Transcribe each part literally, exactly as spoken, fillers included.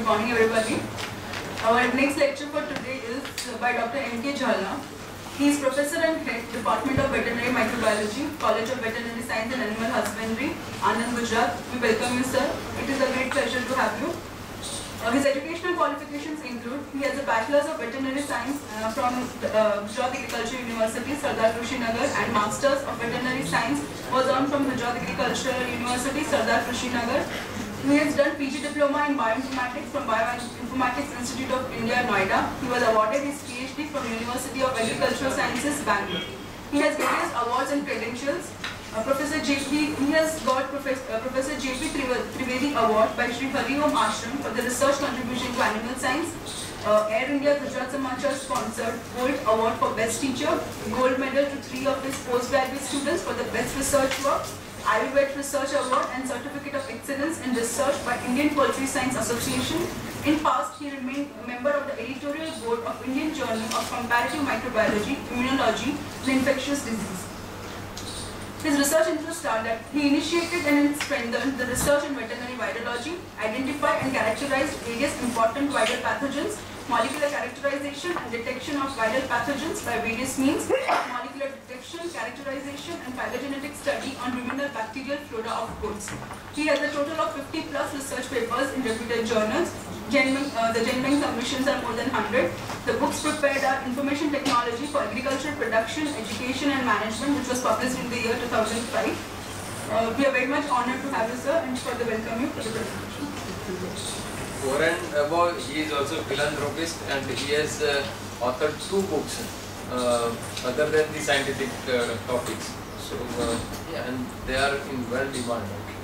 morning, everybody. Our next lecture for today is by Doctor M K Jhalna. He is Professor and Head, Department of Veterinary Microbiology, College of Veterinary Science and Animal Husbandry, Anand, Gujarat. We welcome you, sir. It is a great pleasure to have you. Uh, his educational qualifications include, he has a Bachelor's of Veterinary Science uh, from uh, Gujarat Agricultural University, Sardar Kushinagar, and Masters of Veterinary Science was earned from Gujarat Agricultural University, Sardar Kushinagar. He has done P G Diploma in Bioinformatics from Bioinformatics Institute of India, Noida. He was awarded his PhD from University of Agricultural Sciences, Bangalore. He has various awards and credentials. Uh, Professor J P, he has got Professor, uh, Professor J P Trivedi Award by Shri Hari Om Ashram for the research contribution to animal science. Uh, Air India Gujarat Samachar sponsored Gold Award for Best Teacher, Gold Medal to three of his postgraduate students for the Best Research Work, Ayurved Research Award and Certificate of Excellence in Research by Indian Poultry Science Association. In past, he remained a member of the editorial board of Indian Journal of Comparative Microbiology, Immunology and Infectious Disease. His research interests are that he initiated and strengthened the research in veterinary virology, identified and characterized various important viral pathogens, molecular characterization and detection of viral pathogens by various means, molecular detection, characterization and phylogenetic study on ruminal bacterial flora of goats. He has a total of fifty plus research papers in reputed journals. Genuine, uh, the genuine submissions are more than one hundred. The books prepared are Information Technology for Agricultural Production, Education and Management, which was published in the year two thousand five. Uh, we are very much honored to have you, sir, and further welcome you for the presentation. Over and above, he is also a philanthropist and he has uh, authored two books uh, other than the scientific uh, topics. So, uh, yeah, and they are in well demand.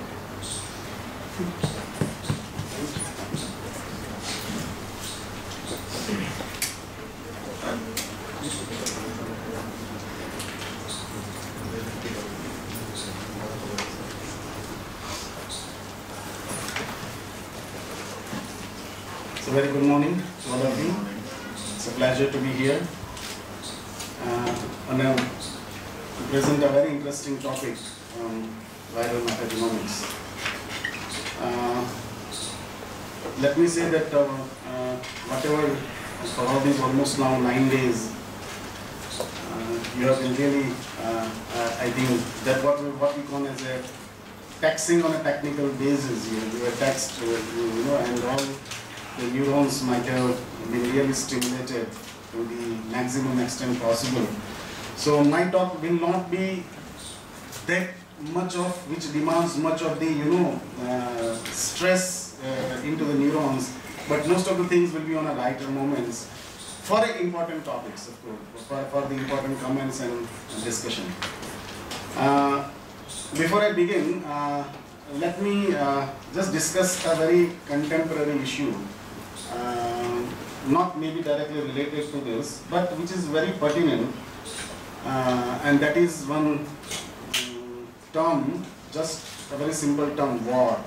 So very good morning to all of you. It's a pleasure to be here uh, and uh, to present a very interesting topic on viral metagenomics. Uh, let me say that uh, uh, whatever, for all these almost now nine days, uh, you have been really, uh, uh, I think that what we, what we call as a taxing on a technical basis. You, you were taxed, you, you know, and all the neurons might have been really stimulated to the maximum extent possible. So my talk will not be that much of, which demands much of the, you know, uh, stress uh, into the neurons, but most of the things will be on a lighter moments for important topics, of course, for, for the important comments and, and discussion. Uh, before I begin, uh, let me uh, just discuss a very contemporary issue. Uh, not maybe directly related to this, but which is very pertinent, uh, and that is one um, term, just a very simple term, war.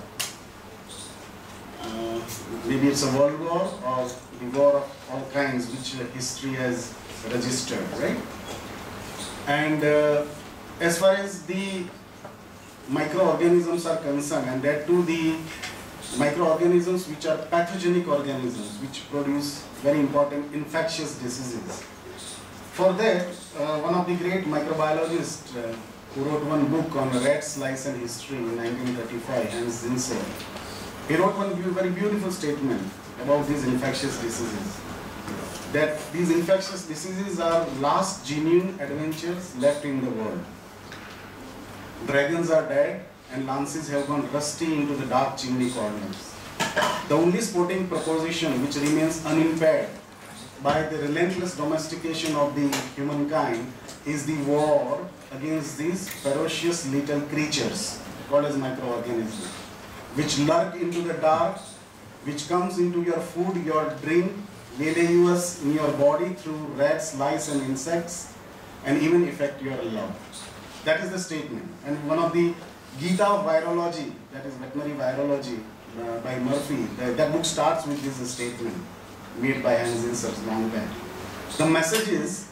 Uh, maybe it's a world war or the war of all kinds which uh, history has registered, right? And uh, as far as the microorganisms are concerned, and that too the microorganisms which are pathogenic organisms which produce very important infectious diseases. For that, uh, one of the great microbiologists uh, who wrote one book on rats, lice and history in nineteen thirty-five, Hans Zinsser, he wrote one very beautiful statement about these infectious diseases. That these infectious diseases are last genuine adventures left in the world. Dragons are dead, and lances have gone rusty into the dark chimney corners. The only sporting proposition which remains unimpaired by the relentless domestication of the humankind is the war against these ferocious little creatures called as microorganisms, which lurk into the dark, which comes into your food, your drink, waylay in your body through rats, lice and insects, and even affect your love. That is the statement. And one of the Gita of Virology, that is veterinary virology uh, by Murphy, the, that book starts with this statement made by Hans Zinsser long back. The message is,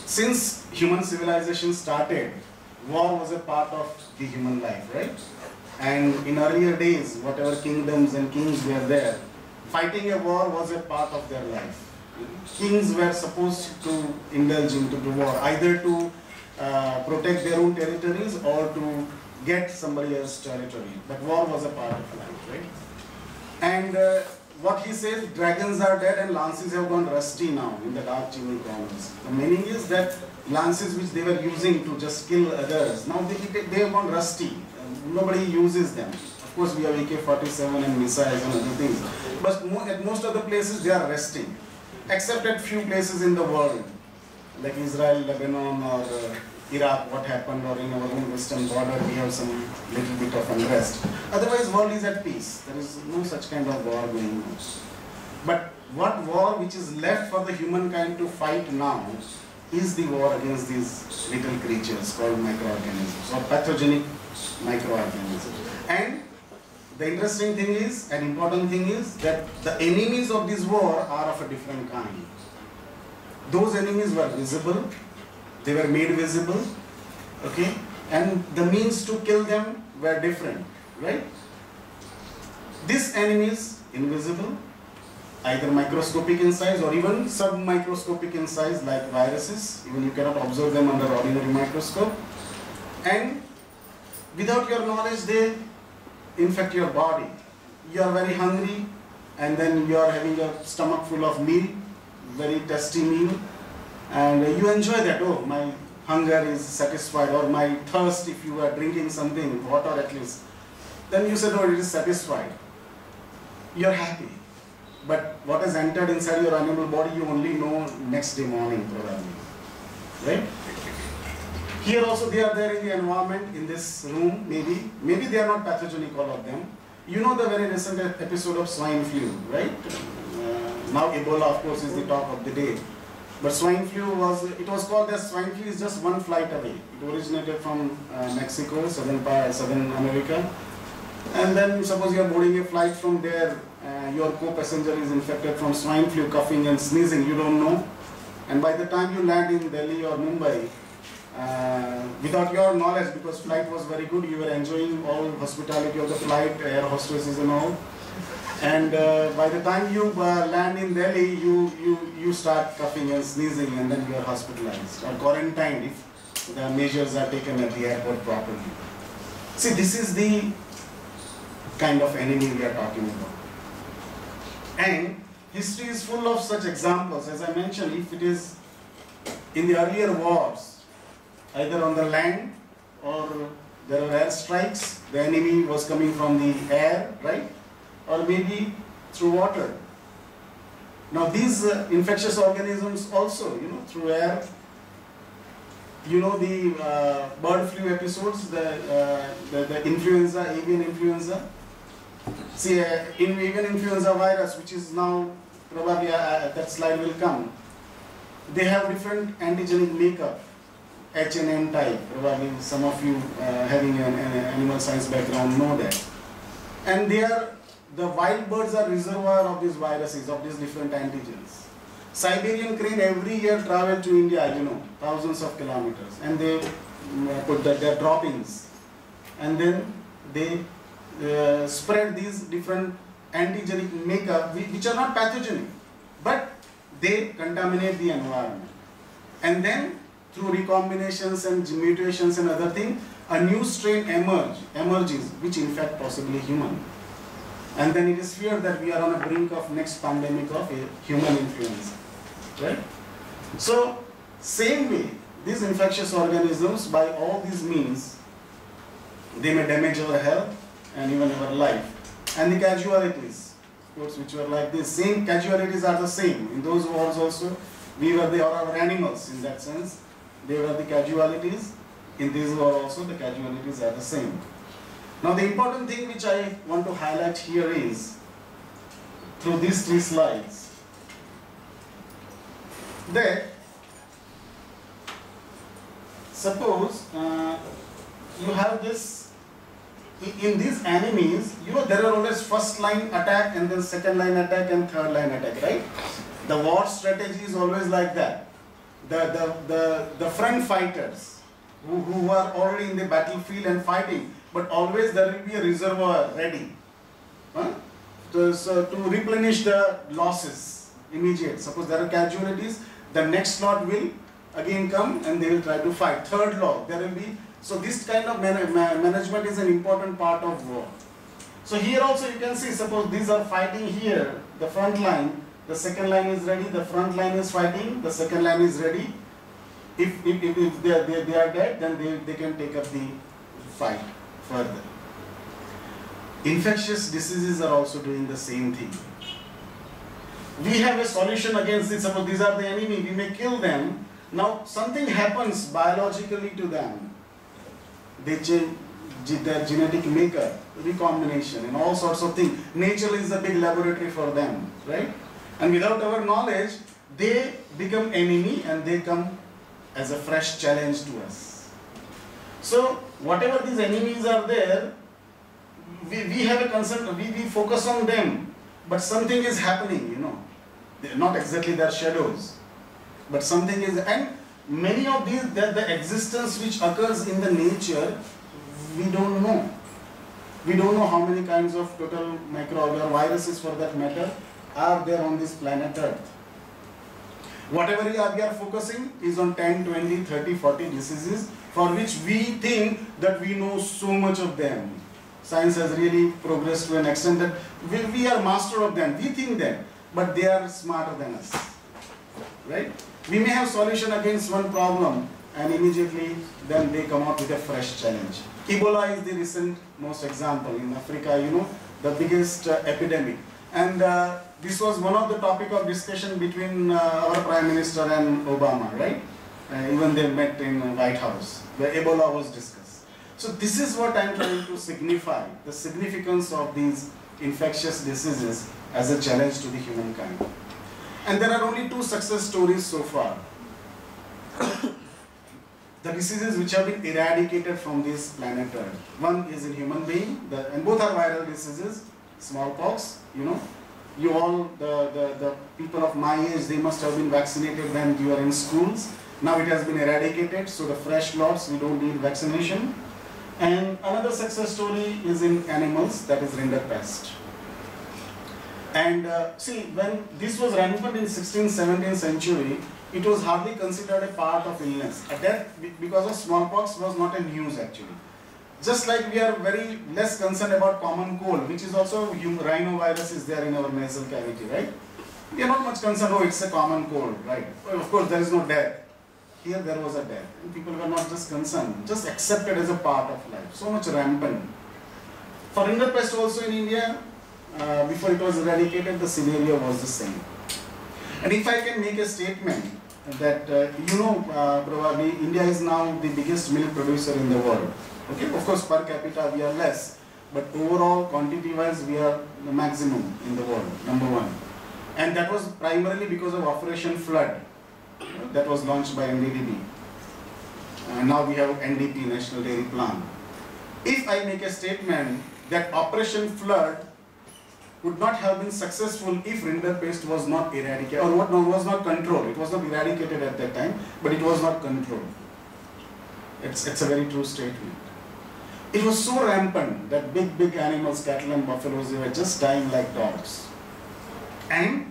since human civilization started, war was a part of the human life, right? And in earlier days, whatever kingdoms and kings were there, fighting a war was a part of their life. Kings were supposed to indulge into the war, either to uh, protect their own territories or to get somebody else's territory. But war was a part of life, right? And uh, what he says, dragons are dead and lances have gone rusty now in the dark chimney corners. The meaning is that lances which they were using to just kill others, now they, they have gone rusty. Nobody uses them. Of course, we have A K forty-seven and missiles and other things. But mo at most of the places, they are resting. Except at few places in the world, like Israel, Lebanon, or uh, Iraq, what happened, or in our own western border, we have some little bit of unrest. Otherwise, world is at peace. There is no such kind of war going on. But what war which is left for the humankind to fight now is the war against these little creatures called microorganisms, or pathogenic microorganisms. And the interesting thing is, an important thing is, that the enemies of this war are of a different kind. Those enemies were visible, they were made visible, okay, and the means to kill them were different, right? These enemies, invisible, either microscopic in size or even submicroscopic in size, like viruses, even you cannot observe them under ordinary microscope, and without your knowledge they infect your body. You are very hungry and then you are having a stomach full of meal, very tasty meal, and you enjoy that. Oh, my hunger is satisfied, or my thirst, if you are drinking something, water at least, then you said, oh, it is satisfied. You are happy. But what has entered inside your animal body, you only know next day morning probably, right? Here also they are there in the environment, in this room, maybe. Maybe they are not pathogenic, all of them. You know the very recent episode of swine flu, right? Uh, now Ebola, of course, is the talk of the day. But swine flu was, it was called as swine flu is just one flight away. It originated from uh, Mexico, southern, southern America. And then suppose you are boarding a flight from there, uh, your co-passenger is infected from swine flu, coughing and sneezing, you don't know. And by the time you land in Delhi or Mumbai, Uh, without your knowledge, because flight was very good, you were enjoying all hospitality of the flight, air hostesses and all. And uh, by the time you uh, land in Delhi, you, you, you start coughing and sneezing, and then you are hospitalized or quarantined if the measures are taken at the airport properly. See, this is the kind of enemy we are talking about. And history is full of such examples. As I mentioned, if it is in the earlier wars, either on the land or there were air strikes, the enemy was coming from the air, right? Or maybe through water. Now these uh, infectious organisms also, you know, through air, you know the uh, bird flu episodes, the, uh, the, the influenza, avian influenza. See, uh, in avian influenza virus, which is now probably, uh, that slide will come, they have different antigenic makeup. H and N type, probably some of you uh, having an, an animal science background know that. And they are, the wild birds are reservoir of these viruses, of these different antigens. Siberian crane every year travel to India, you know, thousands of kilometers, and they uh, put the, their droppings, and then they uh, spread these different antigenic makeup, which are not pathogenic, but they contaminate the environment. And then through recombinations and mutations and other things, a new strain emerge, emerges, which infect possibly human. And then it is feared that we are on a brink of next pandemic of a human influenza, right? So, same way, these infectious organisms, by all these means, they may damage our health and even our life. And the casualties, of course, which were like this, same casualties are the same. In those wars also, we were the, or our animals in that sense. They were the casualties. In this war also, the casualties are the same. Now the important thing which I want to highlight here is, through these three slides, that suppose uh, you have this, in these enemies, you know, there are always first line attack and then second line attack and third line attack, right? The war strategy is always like that. The, the, the, the front fighters, who, who are already in the battlefield and fighting, but always there will be a reservoir ready huh? to, so to replenish the losses immediate. Suppose there are casualties, the next lot will again come and they will try to fight. Third law, there will be, so this kind of man, man, management is an important part of war. So here also you can see, suppose these are fighting here, the front line, the second line is ready, the front line is fighting, the second line is ready. If, if, if, if they, are, they, they are dead, then they, they can take up the fight further. Infectious diseases are also doing the same thing. We have a solution against this. Suppose these are the enemy, we may kill them. Now something happens biologically to them. They change their genetic makeup, recombination and all sorts of things. Nature is a big laboratory for them, right? And without our knowledge, they become enemy and they come as a fresh challenge to us. So whatever these enemies are there, we, we have a concern, we, we focus on them, but something is happening, you know. They're not exactly their shadows, but something is, and many of these, the, the existence which occurs in the nature, we don't know. We don't know how many kinds of total microorganisms or viruses for that matter are there on this planet Earth. Whatever we are, we are focusing is on ten, twenty, thirty, forty diseases for which we think that we know so much of them. Science has really progressed to an extent that we, we are master of them. We think that, but they are smarter than us, right? We may have solution against one problem and immediately then they come out with a fresh challenge. Ebola is the recent most example in Africa, you know, the biggest uh, epidemic. And uh, this was one of the topic of discussion between uh, our Prime Minister and Obama, right? Uh, even they met in uh, White House, where Ebola was discussed. So this is what I'm trying to signify, the significance of these infectious diseases as a challenge to the humankind. And there are only two success stories so far. The diseases which have been eradicated from this planet Earth. One is in human being, the, and both are viral diseases, smallpox, you know. You all, the, the, the people of my age, they must have been vaccinated when you are in schools. Now it has been eradicated, so the fresh lots, we don't need vaccination. And another success story is in animals, that is rinderpest. And uh, see, when this was rampant in sixteenth, seventeenth century, it was hardly considered a part of illness. A death because of smallpox was not a news actually. Just like we are very less concerned about common cold, which is also rhinovirus is there in our nasal cavity, right? We are not much concerned, oh, it's a common cold, right? Well, of course, there is no death. Here there was a death. And people were not just concerned, just accepted as a part of life. So much rampant. For rinderpest also in India, uh, before it was eradicated, the scenario was the same. And if I can make a statement that, uh, you know, uh, probably India is now the biggest milk producer in the world. Okay, of course per capita we are less, but overall quantity wise we are the maximum in the world, number one. And that was primarily because of Operation Flood, you know, that was launched by N D D B. Uh, now we have N D P, National Dairy Plan. If I make a statement that Operation Flood would not have been successful if rinderpest was not eradicated, or what no, was not controlled. It was not eradicated at that time, but it was not controlled. It's, it's a very true statement. It was so rampant that big, big animals, cattle and buffaloes, they were just dying like dogs. And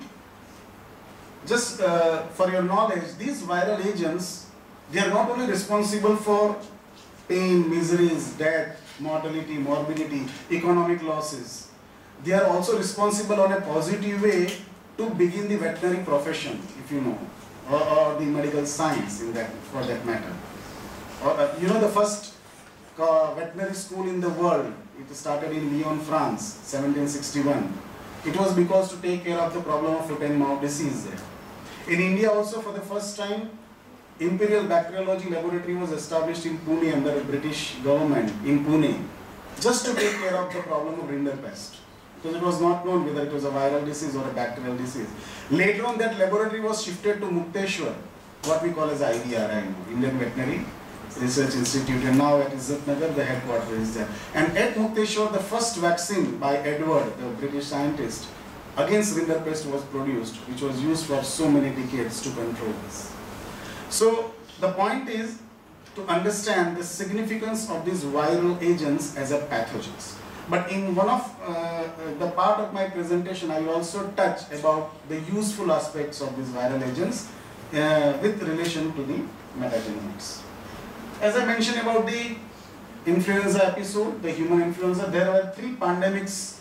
just uh, for your knowledge, these viral agents, they are not only responsible for pain, miseries, death, mortality, morbidity, economic losses. They are also responsible on a positive way to begin the veterinary profession, if you know, or, or the medical science in that, for that matter. Or, uh, you know, the first uh, veterinary school in the world, it started in Lyon, France, seventeen sixty-one. It was because to take care of the problem of foot and mouth disease there. In India also, for the first time, Imperial Bacteriology Laboratory was established in Pune under the British government in Pune, just to take care of the problem of rinderpest. Because it was not known whether it was a viral disease or a bacterial disease. Later on, that laboratory was shifted to Mukteshwar, what we call as I V R I, Indian Veterinary Research Institute, and now at Izzatnagar the headquarters is there. And at Mukteshwar, the first vaccine by Edward, the British scientist, against rinderpest was produced, which was used for so many decades to control this. So the point is, to understand the significance of these viral agents as a pathogens. But in one of uh, the part of my presentation, I will also touch about the useful aspects of these viral agents uh, with relation to the metagenomics. As I mentioned about the influenza episode, the human influenza, there were three pandemics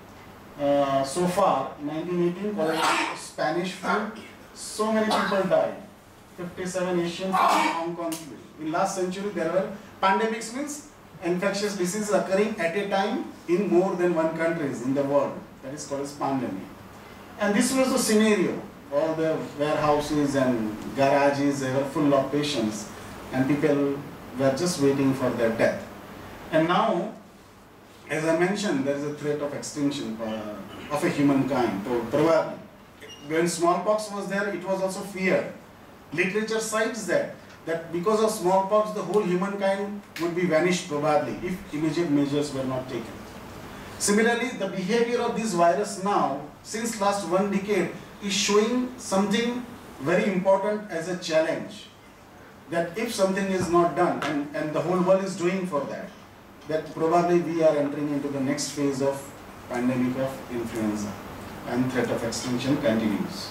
uh, so far. nineteen eighteen, called Spanish flu. So many people died. fifty-seven Asian flu, Hong Kong flu. In last century, there were pandemics, means infectious diseases occurring at a time in more than one countries in the world. That is called as pandemic. And this was the scenario. All the warehouses and garages, they were full of patients, and people were just waiting for their death. And now, as I mentioned, there is a threat of extinction uh, of a humankind. So probably, when smallpox was there, it was also feared. Literature cites that that because of smallpox, the whole humankind would be vanished probably if immediate measures were not taken. Similarly, the behavior of this virus now, since last one decade, is showing something very important as a challenge. That if something is not done, and, and the whole world is doing for that, that probably we are entering into the next phase of pandemic of influenza, and threat of extinction continues.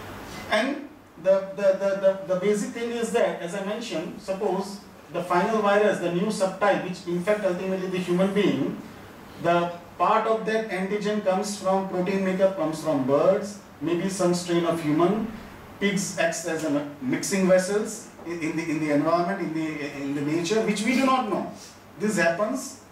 And the, the, the, the, the basic thing is that, as I mentioned, suppose the final virus, the new subtype, which infect ultimately the human being, the part of that antigen comes from, protein makeup comes from birds, maybe some strain of human, pigs acts as a mixing vessels in, in, the, in the environment, in the, in the nature, which we do not know. This happens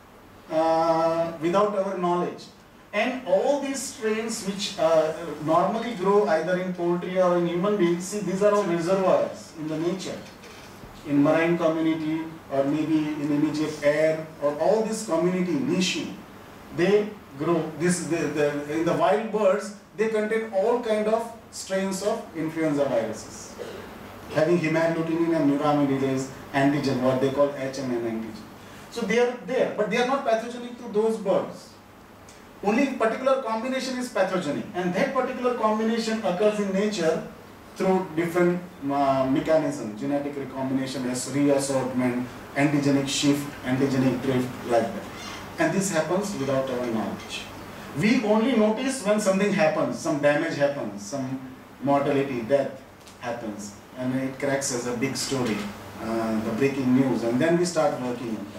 uh, without our knowledge. And all these strains which uh, normally grow either in poultry or in human beings, see, these are all reservoirs in the nature, in marine community or maybe in immediate air, or all this community, niche, they grow. This the, the, in the wild birds, they contain all kind of strains of influenza viruses, having hemagglutinin and neuraminidase antigen, what they call H M N antigen. So they are there, but they are not pathogenic to those birds. Only particular combination is pathogenic, and that particular combination occurs in nature through different uh, mechanisms, genetic recombination, as reassortment, antigenic shift, antigenic drift, like that. And this happens without our knowledge. We only notice when something happens, some damage happens, some mortality, death happens, and it cracks as a big story, uh, the breaking news, and then we start working on that.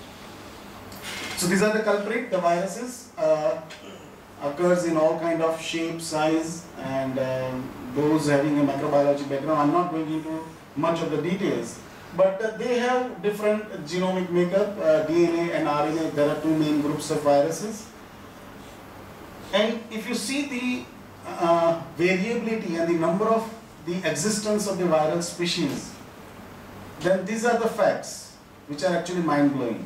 So these are the culprit. The viruses uh, occurs in all kind of shape, size, and uh, those having a microbiology background, I'm not going into much of the details, but uh, they have different genomic makeup, uh, D N A and R N A. There are two main groups of viruses. And if you see the uh, variability and the number of the existence of the viral species, then these are the facts which are actually mind-blowing.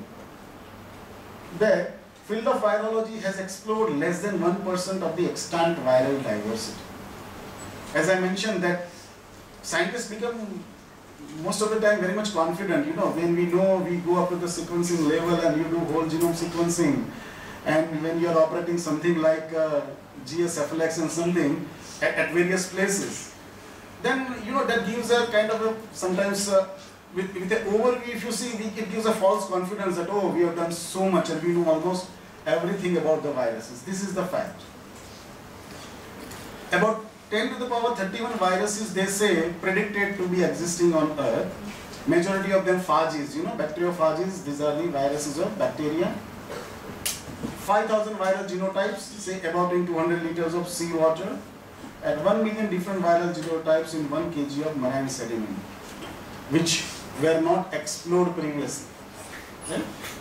The field of virology has explored less than one percent of the extant viral diversity. As I mentioned, that scientists become most of the time very much confident, you know, when we know, we go up to the sequencing level and you do whole genome sequencing, and when you are operating something like uh, G S F L X and something at, at various places, then, you know, that gives a kind of a, sometimes uh, with, with the overview, if you see, it gives a false confidence that, oh, we have done so much and we know almost everything about the viruses. This is the fact. About ten to the power thirty-one viruses, they say, predicted to be existing on Earth. Majority of them phages, you know, bacteriophages, these are the viruses of bacteria. five thousand viral genotypes, say about in two hundred liters of seawater, at one million different viral genotypes in one kilogram of marine sediment, which were not explored previously. Right?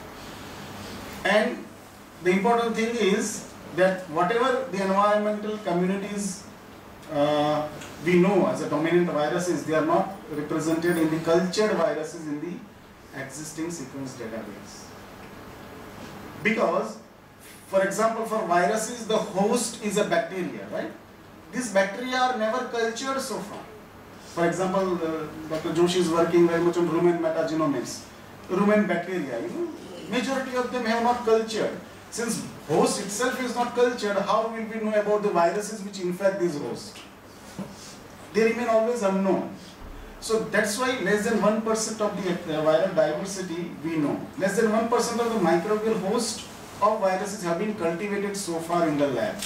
And the important thing is that whatever the environmental communities uh, we know as a dominant viruses, they are not represented in the cultured viruses in the existing sequence database. Because, for example, for viruses, the host is a bacteria, right? These bacteria are never cultured so far. For example, uh, Doctor Joshi is working very much on rumen metagenomics. Rumen bacteria, you know, majority of them have not cultured. Since host itself is not cultured, how will we know about the viruses which infect this host? They remain always unknown. So that's why less than one percent of the uh, viral diversity we know. Less than one percent of the microbial host of viruses have been cultivated so far in the lab.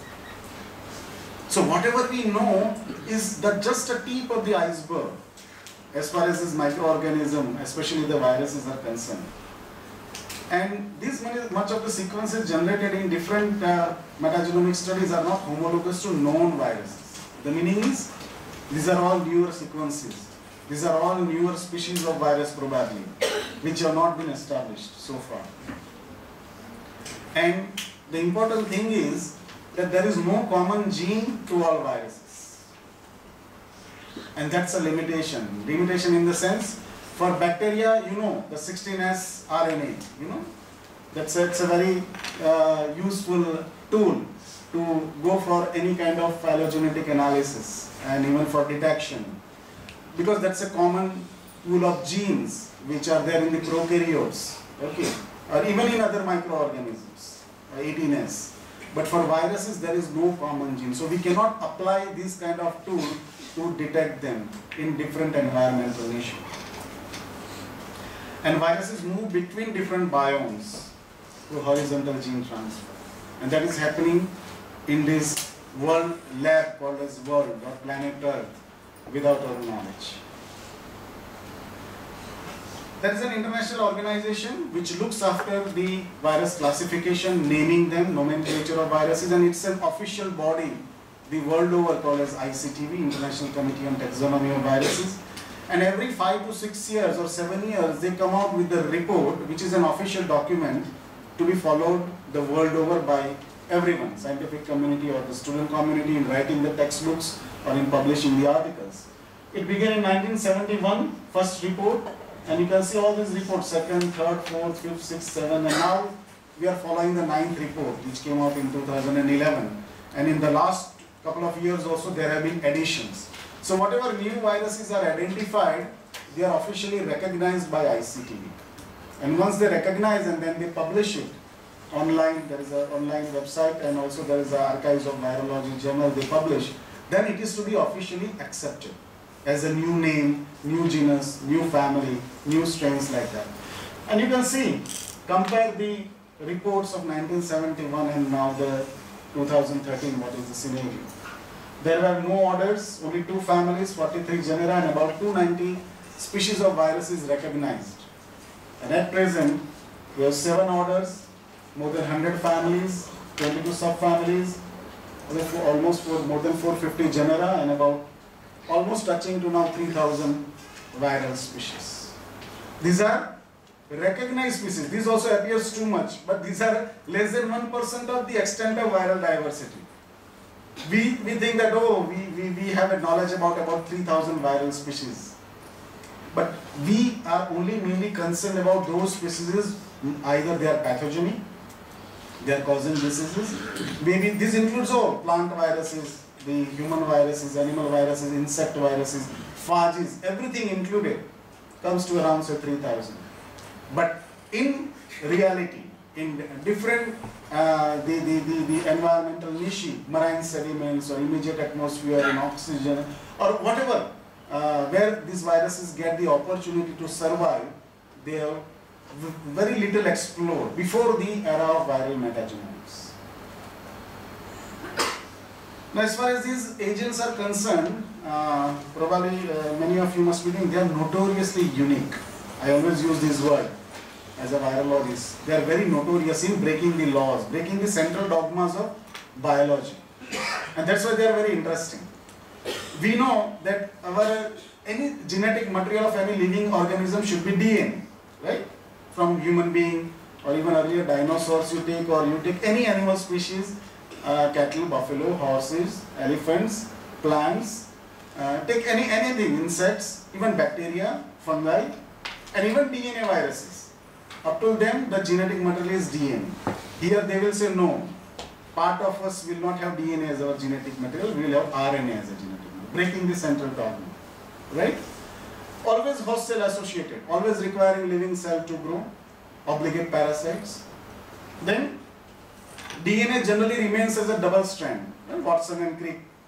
So whatever we know is that just a tip of the iceberg as far as this microorganism, especially the viruses, are concerned. And this much of the sequences generated in different uh, metagenomic studies are not homologous to known viruses. The meaning is, these are all newer sequences. These are all newer species of virus probably, which have not been established so far. And the important thing is that there is no common gene to all viruses. And that's a limitation. Limitation in the sense, for bacteria, you know, the sixteen S R N A, you know, that's a, it's a very uh, useful tool to go for any kind of phylogenetic analysis and even for detection, because that's a common pool of genes which are there in the prokaryotes, okay, or even in other microorganisms, eighteen S. But for viruses, there is no common gene, so we cannot apply this kind of tool to detect them in different environmental niches. And viruses move between different biomes through horizontal gene transfer, and that is happening in this world lab called as world or planet Earth without our knowledge. There is an international organization which looks after the virus classification, naming them, nomenclature of viruses, and it's an official body the world over called as I C T V, International Committee on Taxonomy of Viruses. And every five to six years or seven years, they come out with a report, which is an official document to be followed the world over by everyone, scientific community or the student community, in writing the textbooks or in publishing the articles. It began in nineteen seventy-one, first report, and you can see all these reports, second, third, fourth, fifth, sixth, seventh, and now we are following the ninth report, which came out in two thousand eleven. And in the last couple of years also, there have been additions. So whatever new viruses are identified, they are officially recognized by I C T V. And once they recognize and then they publish it online, there is an online website, and also there is an Archives of Virology journal they publish, then it is to be officially accepted as a new name, new genus, new family, new strains like that. And you can see, compare the reports of nineteen seventy-one and now the two thousand thirteen, what is the scenario. There were no orders, only two families, forty-three genera, and about two hundred ninety species of viruses recognized. And at present, we have seven orders, more than one hundred families, twenty-two subfamilies, almost for more than four hundred fifty genera, and about almost touching to now three thousand viral species. These are recognized species. This also appears too much, but these are less than one percent of the extent of viral diversity. We, we think that, oh, we, we, we have a knowledge about about three thousand viral species. But we are only mainly concerned about those species, either they are pathogenic, they are causing diseases. Maybe this includes all plant viruses, the human viruses, animal viruses, insect viruses, phages, everything included comes to around say three thousand. But in reality, in different uh, the, the, the, the environmental niche, marine sediments or immediate atmosphere and oxygen or whatever, uh, where these viruses get the opportunity to survive, they have very little explored before the era of viral metagenomics. Now, as far as these agents are concerned, uh, probably uh, many of you must be thinking they are notoriously unique. I always use this word as a virologist. They are very notorious in breaking the laws, breaking the central dogmas of biology. And that's why they are very interesting. We know that our any genetic material of any living organism should be D N A, right? From human being or even earlier dinosaurs you take, or you take any animal species, uh, cattle, buffalo, horses, elephants, plants, uh, take any anything, insects, even bacteria, fungi, and even D N A viruses. Up to them, the genetic material is D N A. Here they will say no, part of us will not have D N A as our genetic material, we will have R N A as a genetic material, breaking the central dogma, right? Always host cell associated, always requiring living cell to grow, obligate parasites. Then D N A generally remains as a double strand, right? Watson and Crick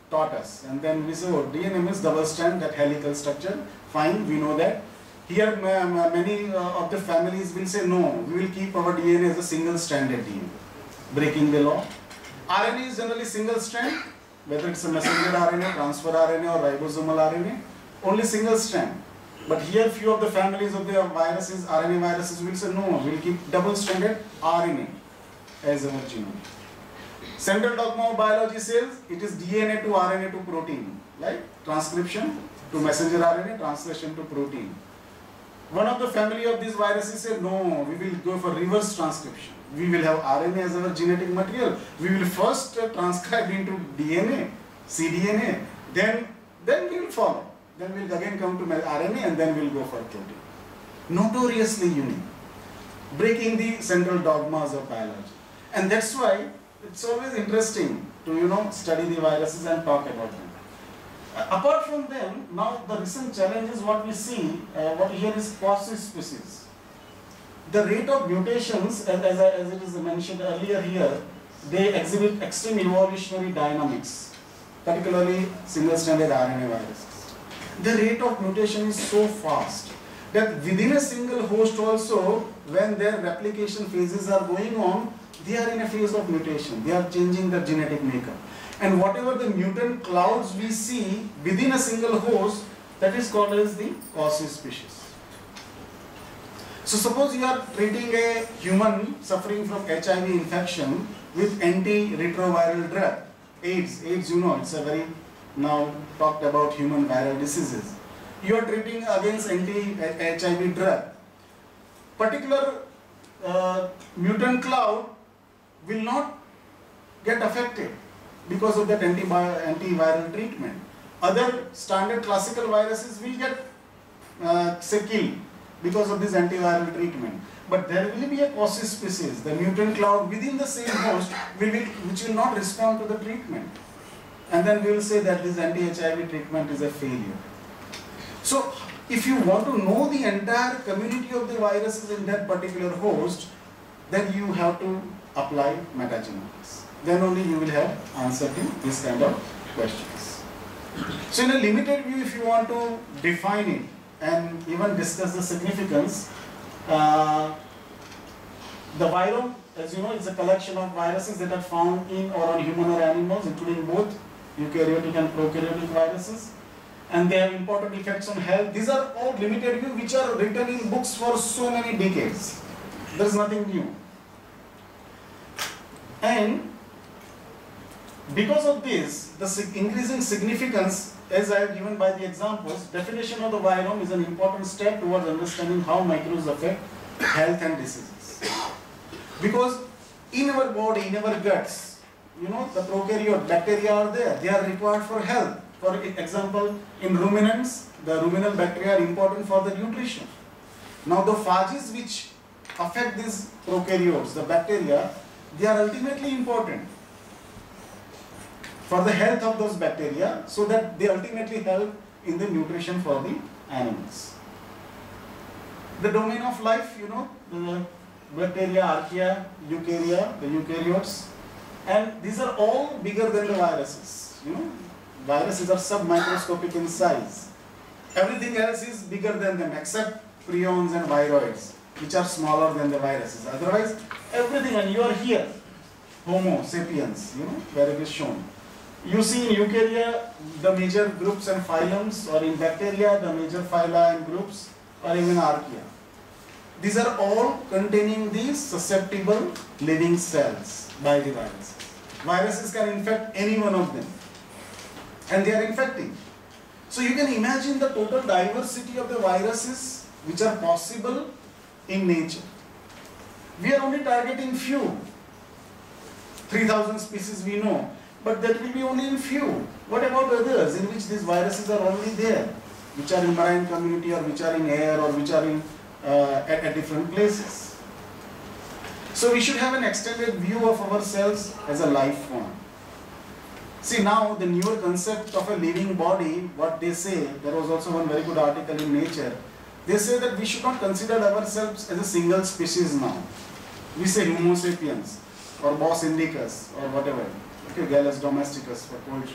taught us. And then we say, oh, D N A means double strand, that helical structure. Fine, we know that. Here many uh, of the families will say, no, we will keep our D N A as a single stranded D N A, breaking the law. R N A is generally single strand, whether it's a messenger R N A, transfer R N A or ribosomal R N A, only single strand. But here few of the families of the viruses, R N A viruses will say, no, we will keep double stranded R N A as our genome. Central dogma of biology says it is D N A to R N A to protein, like transcription to messenger R N A, translation to protein. One of the family of these viruses said, no, we will go for reverse transcription. We will have R N A as our genetic material. We will first uh, transcribe into D N A, cDNA, then, then we will follow. Then we will again come to R N A and then we will go for protein. Notoriously unique, breaking the central dogmas of biology. And that's why it's always interesting to, you know, study the viruses and talk about them. Uh, apart from them, now the recent challenge is what we see, uh, what here is quasi-species. The rate of mutations, as, as, as it is mentioned earlier here, they exhibit extreme evolutionary dynamics, particularly single-stranded R N A viruses. The rate of mutation is so fast that within a single host also, when their replication phases are going on, they are in a phase of mutation. They are changing their genetic makeup. And whatever the mutant clouds we see within a single host, that is called as the quasi-species. So suppose you are treating a human suffering from H I V infection with antiretroviral drug, AIDS. AIDS, you know, it's a very now talked about human viral diseases. You are treating against anti-H I V drug. Particular uh, mutant cloud will not get affected because of that anti antiviral treatment. Other standard classical viruses will get uh, say killed because of this antiviral treatment. But there will be a quasi-species, the mutant cloud within the same host will be, which will not respond to the treatment. And then we will say that this anti-H I V treatment is a failure. So if you want to know the entire community of the viruses in that particular host, then you have to apply metagenomics. Then only you will have answer to this kind of questions. So in a limited view, if you want to define it and even discuss the significance, uh, the virome, as you know, is a collection of viruses that are found in or on human or animals, including both eukaryotic and prokaryotic viruses, and they have important effects on health. These are all limited view which are written in books for so many decades. There is nothing new. And because of this, the increasing significance, as I have given by the examples, definition of the virome is an important step towards understanding how microbes affect health and diseases. Because in our body, in our guts, you know, the prokaryote bacteria are there. They are required for health. For example, in ruminants, the ruminal bacteria are important for the nutrition. Now the phages which affect these prokaryotes, the bacteria, they are ultimately important for the health of those bacteria, so that they ultimately help in the nutrition for the animals. The domain of life, you know, the bacteria, archaea, eukarya, the eukaryotes, and these are all bigger than the viruses. You know, viruses are submicroscopic in size. Everything else is bigger than them except prions and viroids, which are smaller than the viruses. Otherwise, everything, and you are here, Homo sapiens, you know, where it is shown. You see in eukarya the major groups and phylums, or in bacteria the major phyla and groups, or even archaea. These are all containing these susceptible living cells by the viruses. Viruses can infect any one of them, and they are infecting. So you can imagine the total diversity of the viruses which are possible in nature. We are only targeting few, three thousand species we know, but that will be only in few. What about others in which these viruses are already there, which are in marine community, or which are in air, or which are in uh, at, at different places? So we should have an extended view of ourselves as a life form. See, now the newer concept of a living body, what they say, there was also one very good article in Nature, they say that we should not consider ourselves as a single species now. We say Homo sapiens, or Bos indicus, or whatever, okay, Gallus domesticus for poultry.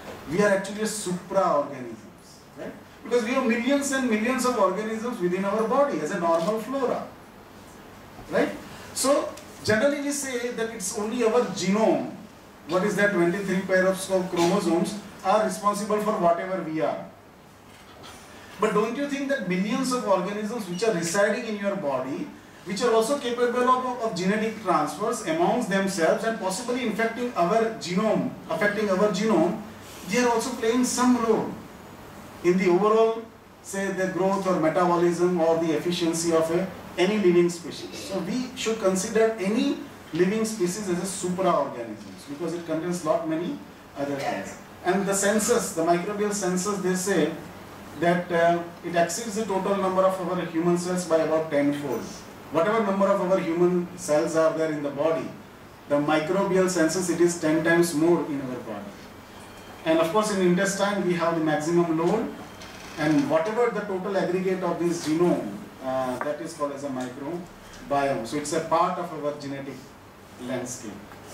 We are actually a supra-organisms, right? Because we have millions and millions of organisms within our body as a normal flora, right? So generally we say that it's only our genome, what is that, twenty-three pairs of chromosomes are responsible for whatever we are. But don't you think that millions of organisms which are residing in your body, which are also capable of, of genetic transfers amongst themselves and possibly infecting our genome, affecting our genome, they are also playing some role in the overall, say, the growth or metabolism or the efficiency of a, any living species. So we should consider any living species as a supra-organisms because it contains lot many other things. And the census, the microbial census, they say that uh, it exceeds the total number of our human cells by about tenfold. Whatever number of our human cells are there in the body, the microbial census, it is ten times more in our body. And of course in intestine we have the maximum load, and whatever the total aggregate of this genome, uh, that is called as a microbiome. So it's a part of our genetic landscape.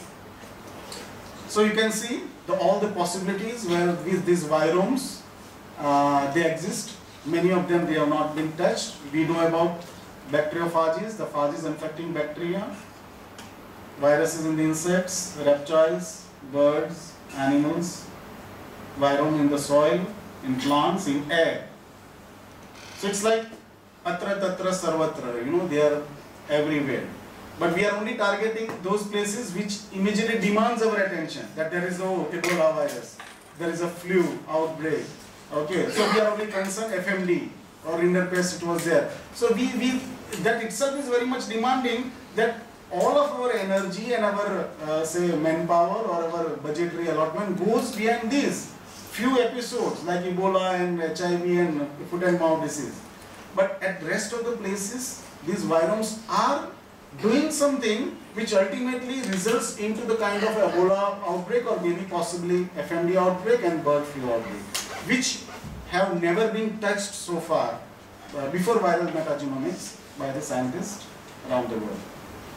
So you can see the, all the possibilities where with these viromes, uh, they exist. Many of them, they have not been touched. We know about bacteriophages, the phages infecting bacteria, viruses in the insects, reptiles, birds, animals, virome in the soil, in plants, in air. So it's like atra tatra sarvatra, you know, they are everywhere. But we are only targeting those places which immediately demands our attention, that there is no Ebola virus, there is a flu outbreak. Okay, so we are only concerned F M D or rinderpest, it was there. So we, we that itself is very much demanding that all of our energy and our uh, say manpower or our budgetary allotment goes behind these few episodes like Ebola and H I V and foot and mouth disease. But at rest of the places, these viromes are doing something which ultimately results into the kind of Ebola outbreak or maybe possibly F M D outbreak and bird flu outbreak, which have never been touched so far uh, before viral metagenomics by the scientists around the world.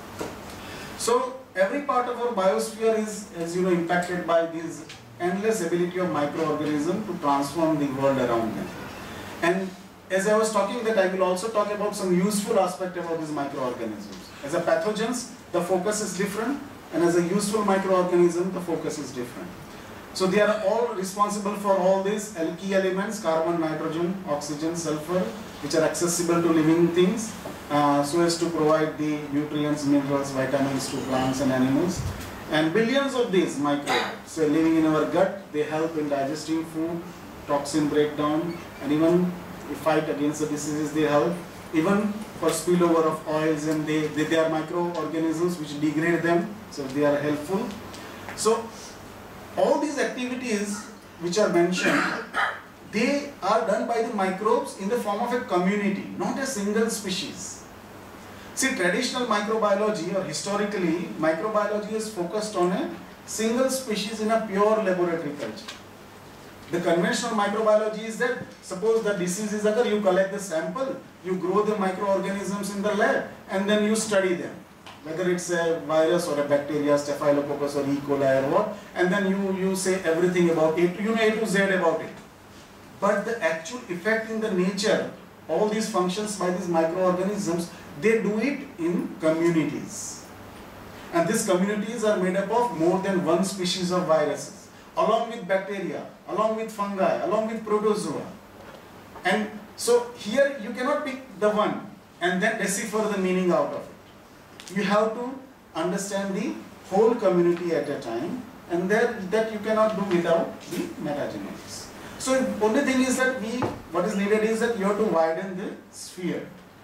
So every part of our biosphere is, as you know, impacted by this endless ability of microorganisms to transform the world around them. And as I was talking, that I will also talk about some useful aspect about these microorganisms. As a pathogens, the focus is different, and as a useful microorganism, the focus is different. So they are all responsible for all these key elements, carbon, nitrogen, oxygen, sulfur, which are accessible to living things, uh, so as to provide the nutrients, minerals, vitamins to plants and animals. And billions of these microbes, so living in our gut, they help in digesting food, toxin breakdown, and even fight against the diseases they help. Even for spillover of oils, and they, they, they are microorganisms which degrade them, so they are helpful. So all these activities which are mentioned, they are done by the microbes in the form of a community, not a single species. See, traditional microbiology or historically, microbiology is focused on a single species in a pure laboratory culture. The conventional microbiology is that suppose the disease is occur, you collect the sample, you grow the microorganisms in the lab, and then you study them. Whether it's a virus or a bacteria, Staphylococcus or E. coli or what, and then you, you say everything about it, you know A to Z about it. But the actual effect in the nature, all these functions by these microorganisms, they do it in communities. And these communities are made up of more than one species of viruses, along with bacteria, along with fungi, along with protozoa. And so here you cannot pick the one and then decipher the meaning out of it. You have to understand the whole community at a time, and that, that you cannot do without the metagenomics. So the only thing is that we, what is needed is that you have to widen the sphere.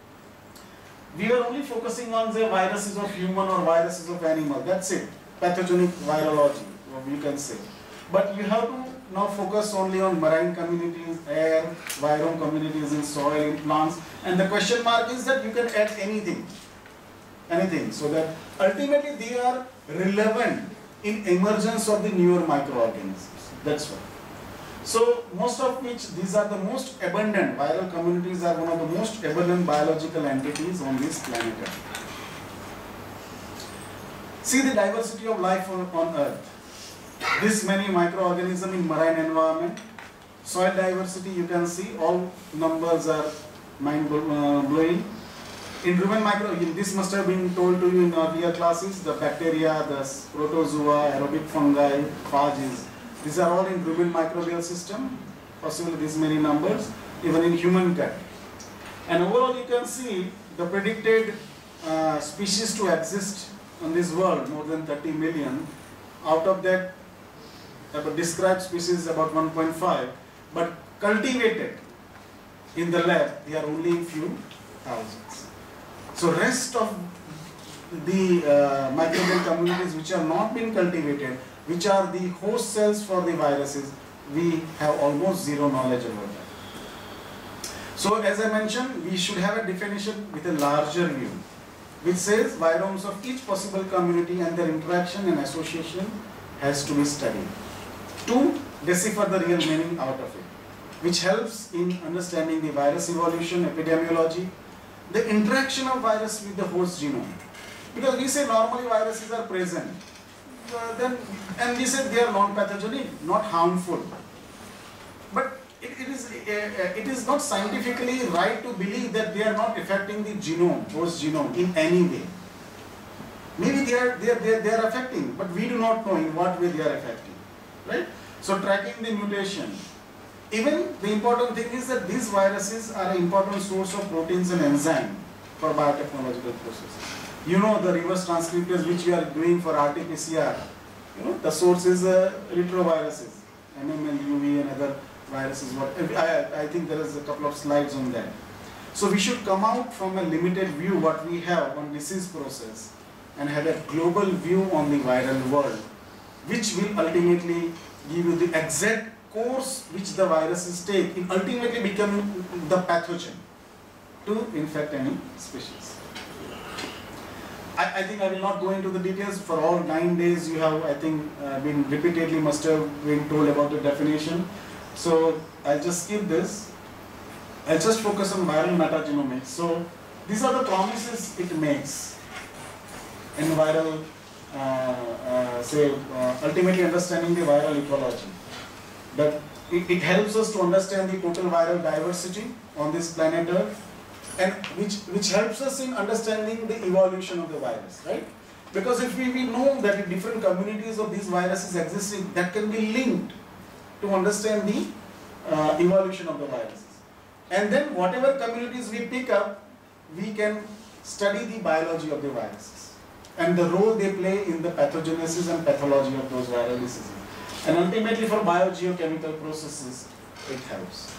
We are only focusing on the viruses of human or viruses of animal, that's it, pathogenic virology, you can say. But you have to now focus only on marine communities, air, virome communities in soil, in plants, and the question mark is that you can add anything, anything, so that ultimately they are relevant in emergence of the newer microorganisms, that's why. So most of which, these are the most abundant, viral communities are one of the most abundant biological entities on this planet Earth. See the diversity of life on, on Earth. this many microorganisms in marine environment. Soil diversity, you can see all numbers are mind blowing. In rumen micro, this must have been told to you in earlier classes, the bacteria, the protozoa, aerobic fungi, phages, these are all in rumen microbial system, possibly this many numbers, even in human gut. And overall you can see the predicted uh, species to exist on this world, more than thirty million. Out of that, about described species about one point five, but cultivated in the lab, they are only a few thousands. So rest of the uh, microbial communities which are not been cultivated, which are the host cells for the viruses, we have almost zero knowledge about that. So as I mentioned, we should have a definition with a larger view, which says viromes of each possible community and their interaction and association has to be studied. To decipher the real meaning out of it, which helps in understanding the virus evolution, epidemiology, the interaction of virus with the host genome. Because we say normally viruses are present, uh, then, and we say they are non-pathogenic, not harmful. But it, it, is, uh, it is not scientifically right to believe that they are not affecting the genome, host genome in any way. Maybe they are, they, are, they, are, they are affecting, but we do not know in what way they are affecting. Right? So tracking the mutation. Even the important thing is that these viruses are an important source of proteins and enzymes for biotechnological processes. You know the reverse transcriptase which we are doing for R T P C R. You know the source is uh, retroviruses, M M L, U V and other viruses. What I, I think there is a couple of slides on that. So we should come out from a limited view what we have on disease process and have a global view on the viral world, which will ultimately give you the exact course which the viruses take in ultimately becoming the pathogen to infect any species. I, I think I will not go into the details. For all nine days you have, I think, uh, been repeatedly must have been told about the definition. So I'll just skip this. I'll just focus on viral metagenomics. So these are the promises it makes in viral, uh, uh, say, uh, ultimately understanding the viral ecology. That it, it helps us to understand the total viral diversity on this planet Earth, and which, which helps us in understanding the evolution of the virus, right? Because if we, we know that different communities of these viruses existing, that can be linked to understand the uh, evolution of the viruses. And then whatever communities we pick up, we can study the biology of the viruses and the role they play in the pathogenesis and pathology of those viral diseases. And ultimately for biogeochemical processes, it helps.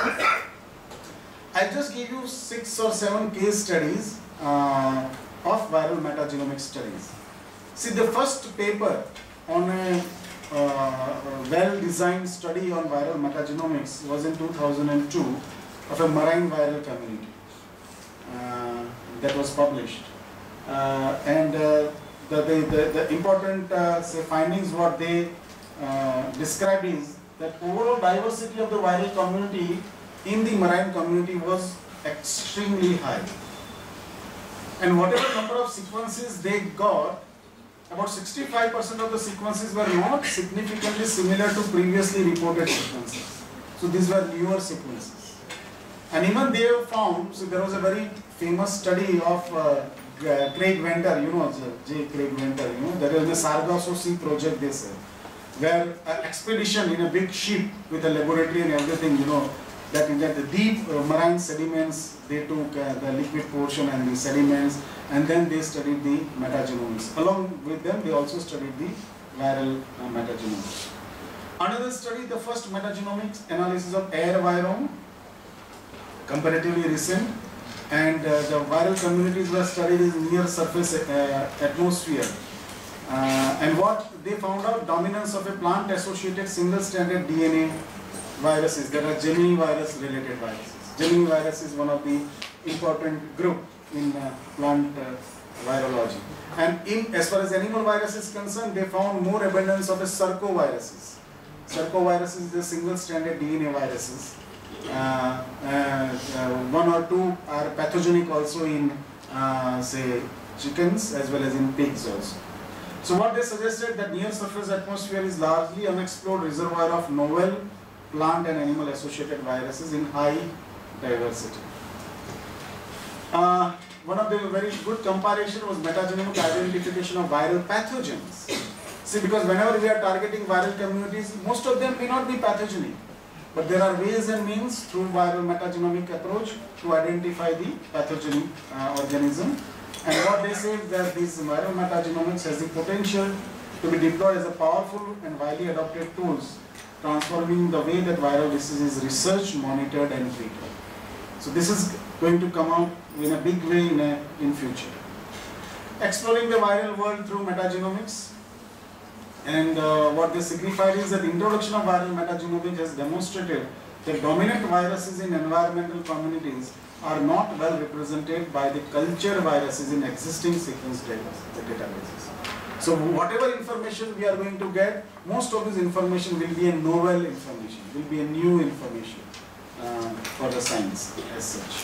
I'll just give you six or seven case studies uh, of viral metagenomic studies. See, the first paper on a uh, well-designed study on viral metagenomics was in two thousand two of a marine viral community uh, that was published. Uh, and uh, the, the, the, the important uh, say findings what they uh, described is that overall diversity of the viral community in the marine community was extremely high. And whatever number of sequences they got, about sixty-five percent of the sequences were not significantly similar to previously reported sequences. So these were newer sequences. And even they have found, so there was a very famous study of uh, Craig Venter, you know, J. Craig Venter, you know, there is the Sargasso Sea project, they said, where an expedition in a big ship with a laboratory and everything, you know, that in that the deep uh, marine sediments, they took uh, the liquid portion and the sediments, and then they studied the metagenomics. Along with them, they also studied the viral uh, metagenomics. Another study, the first metagenomics analysis of air virome, comparatively recent, and uh, the viral communities were studied in near surface uh, atmosphere. Uh, and what they found out, dominance of a plant-associated single-stranded D N A viruses. There are Gemini virus related viruses. Gemini virus is one of the important group in uh, plant uh, virology. And in, as far as animal virus is concerned, they found more abundance of a sarcoviruses. Sarcoviruses is the single-stranded D N A viruses. Uh, uh, uh, one or two are pathogenic also in, uh, say, chickens as well as in pigs also. So what they suggested, that near surface atmosphere is largely unexplored reservoir of novel plant and animal associated viruses in high diversity. Uh, one of the very good comparison was metagenomic identification of viral pathogens. See, because whenever we are targeting viral communities, most of them may not be pathogenic, but there are ways and means through viral metagenomic approach to identify the pathogenic uh, organism. And what they say is that this viral metagenomics has the potential to be deployed as a powerful and widely adopted tools, transforming the way that viral disease is researched, monitored, and treated. So this is going to come out in a big way in a, in future. Exploring the viral world through metagenomics. And uh, what they signified is that the introduction of viral metagenomics has demonstrated that dominant viruses in environmental communities are not well represented by the culture viruses in existing sequence databases. So whatever information we are going to get, most of this information will be a novel information, will be a new information uh, for the science as such.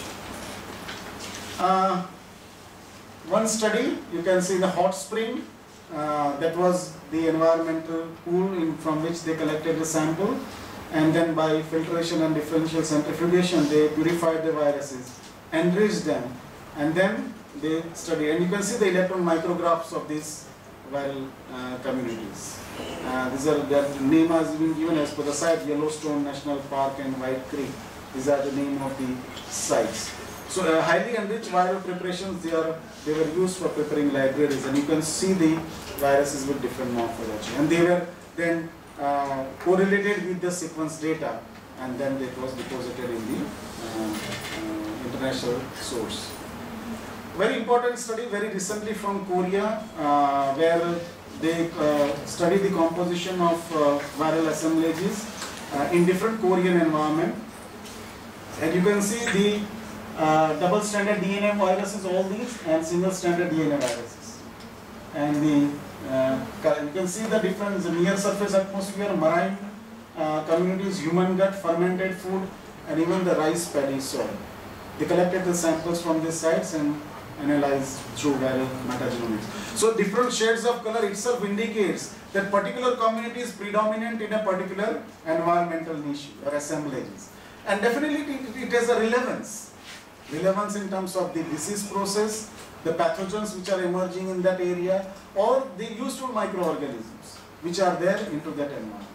Uh, one study, you can see the hot spring, uh, that was the environmental pool in, from which they collected the sample. And then by filtration and differential centrifugation, they purified the viruses, enriched them, and then they studied. And you can see the electron micrographs of these viral uh, communities. Uh, these are their name has been given as per the site: Yellowstone National Park and White Creek. These are the name of the sites. So uh, highly enriched viral preparations, they are they were used for preparing libraries, and you can see the viruses with different morphology, and they were then Uh, correlated with the sequence data, and then it was deposited in the uh, uh, international source. Very important study very recently from Korea, uh, where they uh, studied the composition of uh, viral assemblages uh, in different Korean environment, and you can see the uh, double stranded D N A viruses, all these, and single stranded D N A viruses, and the Uh, you can see the difference: the near surface atmosphere, marine uh, communities, human gut, fermented food, and even the rice paddy soil. They collected the samples from these sites and analyzed through viral metagenomics. So different shades of color itself indicates that particular community is predominant in a particular environmental niche or assemblages. And definitely it, it has a relevance. Relevance in terms of the disease process, the pathogens which are emerging in that area, or the useful microorganisms which are there into that environment.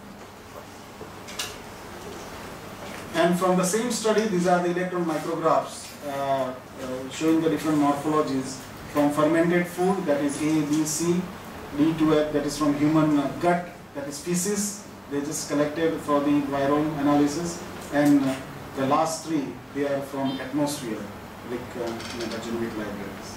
And from the same study, these are the electron micrographs uh, uh, showing the different morphologies from fermented food, that is A, B, C, D to F, that is from human uh, gut, that is feces. They just collected for the virome analysis, and uh, the last three, they are from atmosphere, like uh, metagenomic libraries.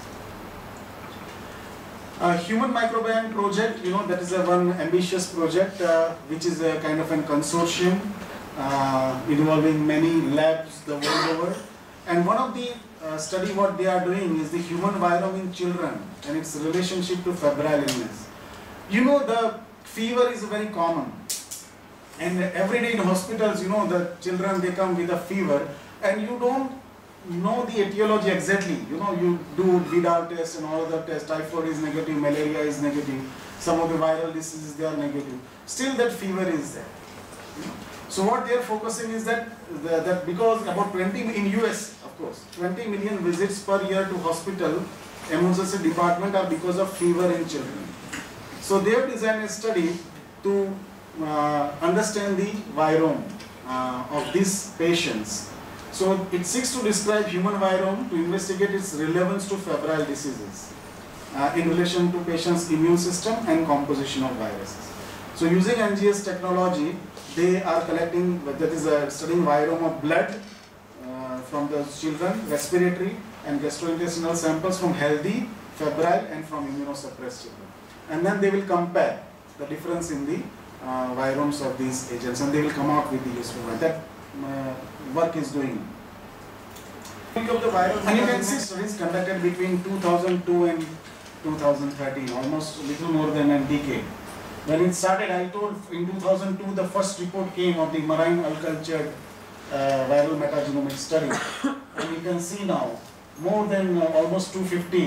Uh, Human Microbiome Project, you know, that is a one ambitious project uh, which is a kind of a consortium uh, involving many labs the world over. And one of the uh, study what they are doing is the human virome in children and its relationship to febrile illness. You know, the fever is very common, and every day in hospitals, you know, the children, they come with a fever, and you don't know the etiology exactly. You know, you do Vidal test and all other tests. Typhoid is negative, malaria is negative, some of the viral diseases, they are negative. Still that fever is there. So what they are focusing is that the, that because about twenty in U S, of course, twenty million visits per year to hospital emergency department are because of fever in children. So they have designed a study to uh, understand the virome uh, of these patients. So it seeks to describe human virome to investigate its relevance to febrile diseases uh, in relation to patients' immune system and composition of viruses. So using N G S technology, they are collecting, that is uh, studying virome of blood uh, from the children, respiratory and gastrointestinal samples from healthy, febrile and from immunosuppressed children. And then they will compare the difference in the uh, viromes of these agents, and they will come out with the useful one. That uh, work is doing. Think of the viral, and you can see studies conducted between two thousand two and two thousand thirteen, almost a little more than a decade. When it started, I told in two thousand two the first report came of the marine uncultured uh, viral metagenomic study, and you can see now more than uh, almost two hundred fifty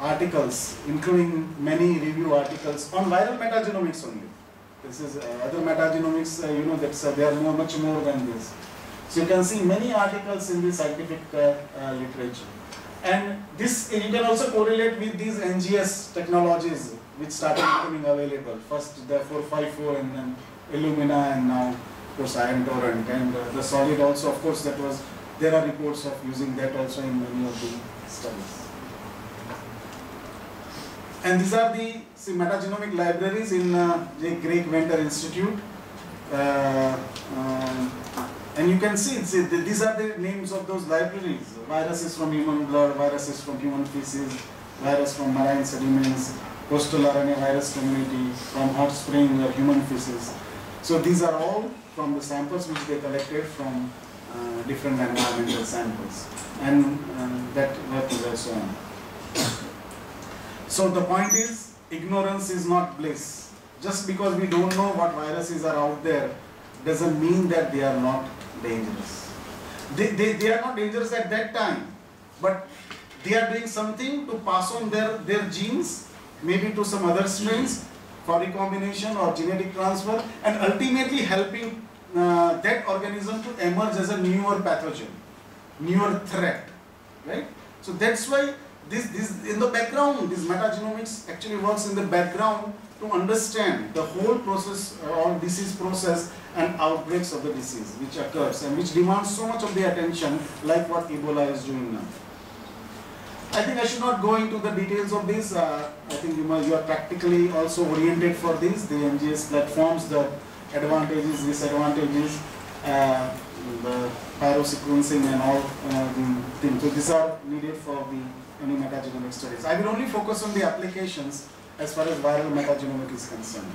articles, including many review articles on viral metagenomics only. This is uh, other metagenomics, uh, you know, that's uh, they are more, much more than this. So you can see many articles in the scientific uh, uh, literature. And this, you can also correlate with these N G S technologies which started becoming available. First the four five four and then Illumina, and now of course Iron Torrent, and uh, the solid also, of course, that was, there are reports of using that also in many of the studies. And these are the see, metagenomic libraries in uh, the Craig Venter Institute. Uh, um, and you can see, see, these are the names of those libraries. Viruses from human blood, viruses from human feces, virus from marine sediments, coastal R N A virus community, from hot spring or human feces. So these are all from the samples which they collected from uh, different environmental samples. And um, that work is also on. So the point is, ignorance is not bliss. Just because we don't know what viruses are out there doesn't mean that they are not dangerous. They, they, they are not dangerous at that time, but they are doing something to pass on their, their genes, maybe to some other strains for recombination or genetic transfer, and ultimately helping uh, that organism to emerge as a newer pathogen, newer threat, right? So that's why this, this in the background, this metagenomics actually works in the background to understand the whole process or disease process and outbreaks of the disease which occurs and which demands so much of the attention, like what Ebola is doing now. I think I should not go into the details of this. Uh, I think you, must, you are practically also oriented for this, the N G S platforms, the advantages, disadvantages, uh, the pyrosequencing and all uh, the things. So these are needed for the any metagenomic studies. I will only focus on the applications as far as viral metagenomics is concerned.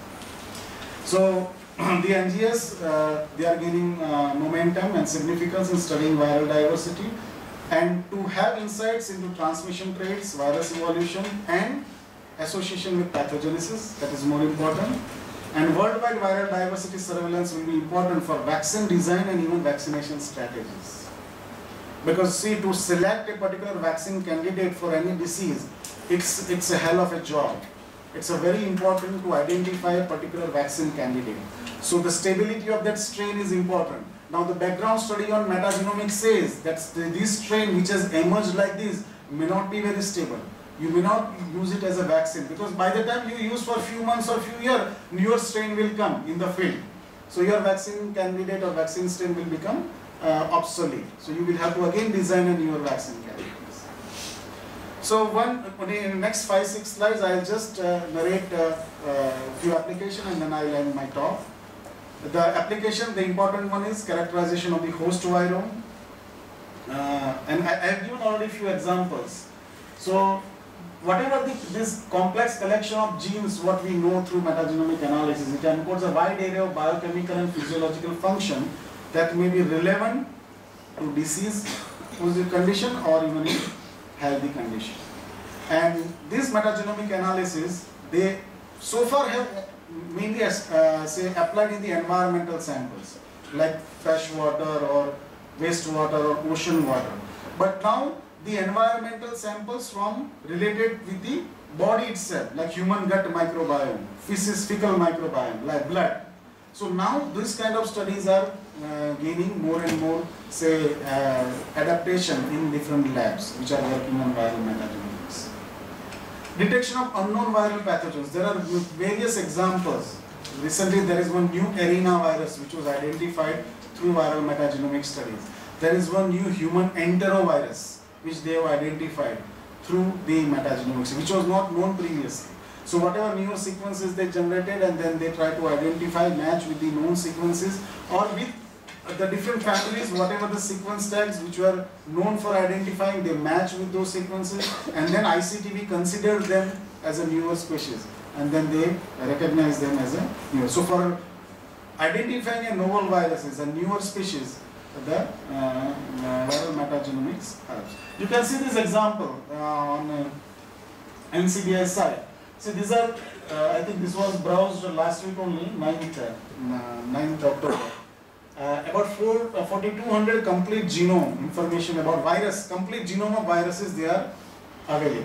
So the N G S, uh, they are gaining uh, momentum and significance in studying viral diversity, and to have insights into transmission traits, virus evolution, and association with pathogenesis, that is more important. And worldwide viral diversity surveillance will be important for vaccine design and even vaccination strategies. Because see, to select a particular vaccine candidate for any disease, it's, it's a hell of a job. It's a very important to identify a particular vaccine candidate. So the stability of that strain is important. Now the background study on metagenomics says that this strain which has emerged like this may not be very stable. You may not use it as a vaccine, because by the time you use for a few months or few years, newer strain will come in the field. So your vaccine candidate or vaccine strain will become uh, obsolete. So you will have to again design a newer vaccine candidate. So one, in the next five, six slides, I'll just uh, narrate a uh, uh, few applications and then I'll end my talk. The application, the important one is characterization of the host virome. Uh, and I, I have given already a few examples. So whatever the, this complex collection of genes, what we know through metagenomic analysis, it encodes a wide array of biochemical and physiological function that may be relevant to disease condition or even in healthy condition. And this metagenomic analysis, they so far have mainly uh, say applied in the environmental samples like fresh water or wastewater or ocean water. But now the environmental samples from related with the body itself, like human gut microbiome, feces fecal microbiome, like blood. So now this kind of studies are uh, gaining more and more, say, uh, adaptation in different labs which are working on viral metagenomics. Detection of unknown viral pathogens. There are various examples. Recently there is one new arena virus which was identified through viral metagenomic studies. There is one new human enterovirus which they have identified through the metagenomics, which was not known previously. So whatever newer sequences they generated, and then they try to identify, match with the known sequences, or with the different families, whatever the sequence tags which were known for identifying, they match with those sequences, and then I C T V considered them as a newer species, and then they recognize them as a newer. So for identifying a novel viruses, a newer species, the uh, uh, viral metagenomics helps. You can see this example uh, on uh, N C B I site. So these are, uh, I think this was browsed last week only, ninth October. Uh, about four, uh, forty-two hundred complete genome information about virus, complete genome of viruses, they are available.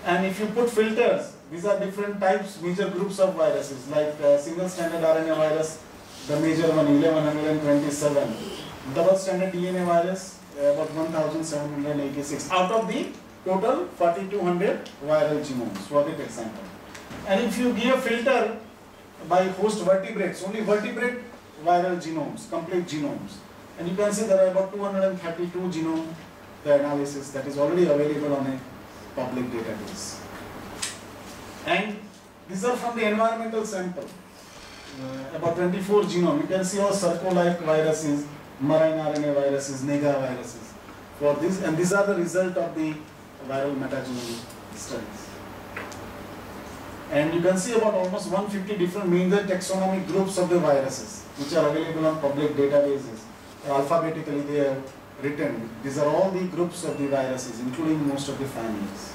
And if you put filters, these are different types, major groups of viruses, like uh, single stranded R N A virus, the major one, eleven twenty-seven. Double stranded D N A virus, uh, about one thousand seven hundred eighty-six. Out of the total forty-two hundred viral genomes, for that example. And if you give a filter by host vertebrates, only vertebrate viral genomes, complete genomes. And you can see there are about two hundred thirty-two genome the analysis that is already available on a public database. And these are from the environmental sample, uh, about twenty-four genome. You can see how Sarco-like viruses, marine R N A viruses, nega viruses for this, and these are the result of the viral metagenome studies. And you can see about almost one hundred fifty different major taxonomic groups of the viruses, which are available on public databases. Alphabetically they are written. These are all the groups of the viruses, including most of the families.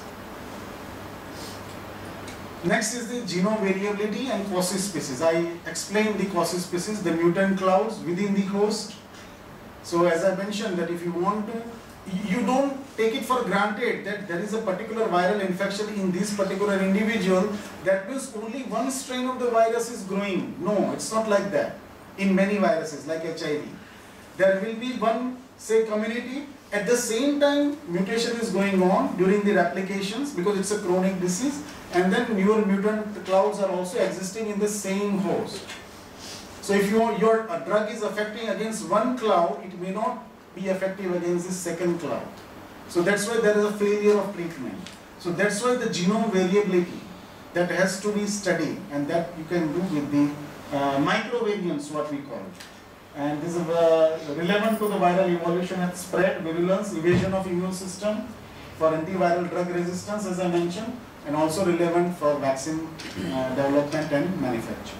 Next is the genome variability and quasi-species. I explained the quasi-species, the mutant clouds within the host. So as I mentioned that if you want to, you don't take it for granted that there is a particular viral infection in this particular individual. That means only one strain of the virus is growing. No, it's not like that. In many viruses like H I V, there will be one, say, community. At the same time, mutation is going on during the replications because it's a chronic disease, and then newer mutant clouds are also existing in the same host. So if your, your a drug is affecting against one cloud, it may not be effective against the second cloud. So that's why there is a failure of treatment. So that's why the genome variability that has to be studied, and that you can do with the uh, microvariants, what we call it. And this is uh, relevant to the viral evolution and spread, virulence, evasion of immune system, for antiviral drug resistance as I mentioned, and also relevant for vaccine uh, development and manufacture.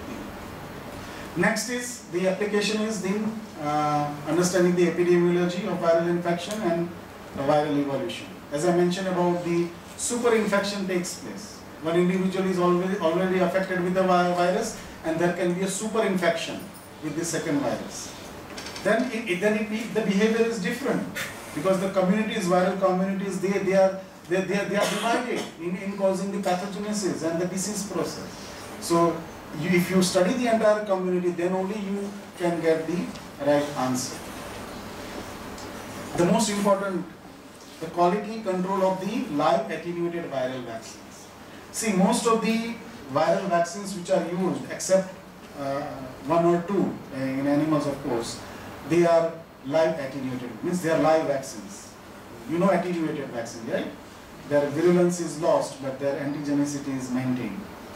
Next is, the application is the uh, understanding the epidemiology of viral infection and uh, viral evolution. As I mentioned about the super infection takes place. One individual is already, already affected with the virus, and there can be a super infection with the second virus. Then, it, it, then it, the behavior is different because the communities, viral communities, they, they, are, they, they, are, they are divided in, in causing the pathogenesis and the disease process. So, you, if you study the entire community, then only you can get the right answer. The most important, the quality control of the live attenuated viral vaccines. See, most of the viral vaccines which are used, except uh, one or two uh, in animals, of course, they are live attenuated, means they are live vaccines. You know attenuated vaccine, right? Their virulence is lost, but their antigenicity is maintained.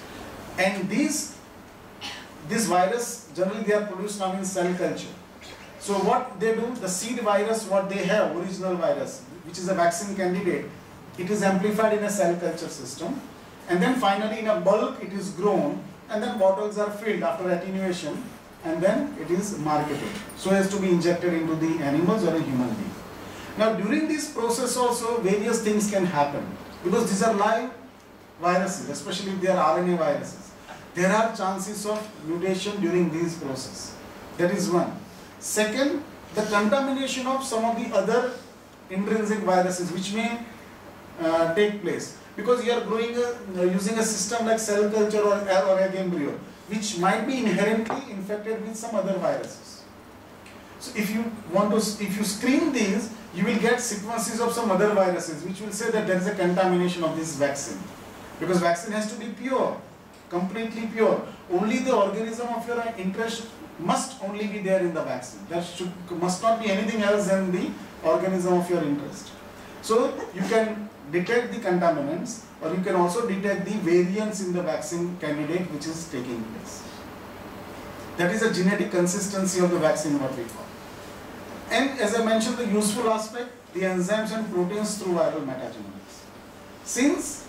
And these, this virus, generally they are produced now in cell culture. So what they do, the seed virus, what they have, original virus, which is a vaccine candidate, it is amplified in a cell culture system. And then finally in a bulk it is grown, and then bottles are filled after attenuation, and then it is marketed so as to be injected into the animals or a human being. Now during this process also various things can happen because these are live viruses, especially if they are R N A viruses. There are chances of mutation during this process. That is one. Second, the contamination of some of the other intrinsic viruses which may uh, take place. Because you are growing a, uh, using a system like cell culture or, or egg embryo, which might be inherently infected with some other viruses. So if you want to, if you screen these, you will get sequences of some other viruses, which will say that there is a contamination of this vaccine. Because vaccine has to be pure, completely pure. Only the organism of your interest must only be there in the vaccine. There should, must not be anything else than the organism of your interest. So you can detect the contaminants, or you can also detect the variants in the vaccine candidate which is taking place. That is a genetic consistency of the vaccine, what we call. And as I mentioned, the useful aspect, the enzymes and proteins through viral metagenomics. Since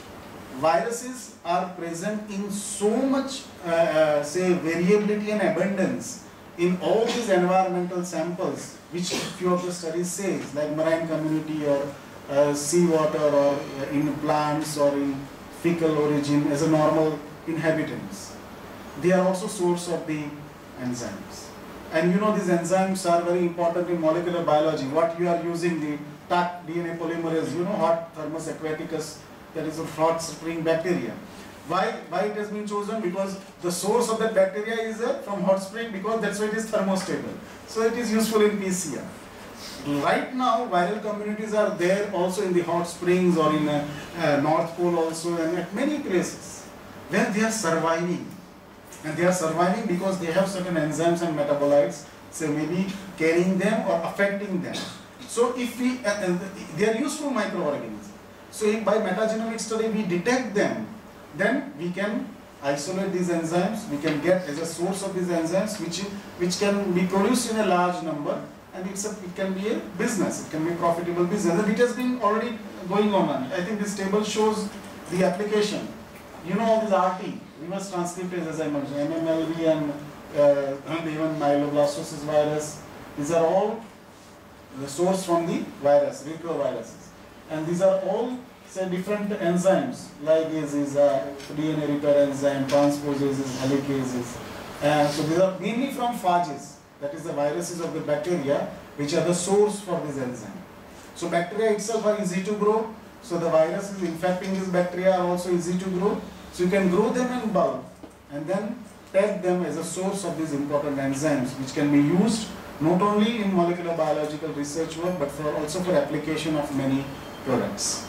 viruses are present in so much, uh, uh, say, variability and abundance in all these environmental samples, which few of the studies says, like marine community or uh, seawater or uh, in plants or in fecal origin as a normal inhabitants. They are also source of the enzymes. And you know these enzymes are very important in molecular biology. What you are using, the T A C D N A polymerase, you know, hot thermus aquaticus that is a hot spring bacteria. Why, why it has been chosen? Because the source of that bacteria is uh, from hot spring, because that's why it is thermostable. So it is useful in P C R. Right now, viral communities are there also in the hot springs or in uh, uh, North Pole also, and at many places where they are surviving. And they are surviving because they have certain enzymes and metabolites, so maybe carrying them or affecting them. So if we, uh, uh, they are useful microorganisms. So if by metagenomic study we detect them, then we can isolate these enzymes, we can get as a source of these enzymes which, which can be produced in a large number, and it's a, it can be a business, it can be a profitable business, and it has been already going on. I think this table shows the application. You know all these R T, reverse transcriptase, as I mentioned, M M L V and uh, even myeloblastosis virus, these are all the source from the virus, retroviruses. And these are all, say, different enzymes, ligases, uh, D N A repair enzyme, transposases, helicases. Uh, so these are mainly from phages, that is the viruses of the bacteria, which are the source for this enzyme. So bacteria itself are easy to grow, so the viruses infecting this bacteria are also easy to grow. So you can grow them in bulk and then tag them as a source of these important enzymes, which can be used not only in molecular biological research work, but for also for application of many products.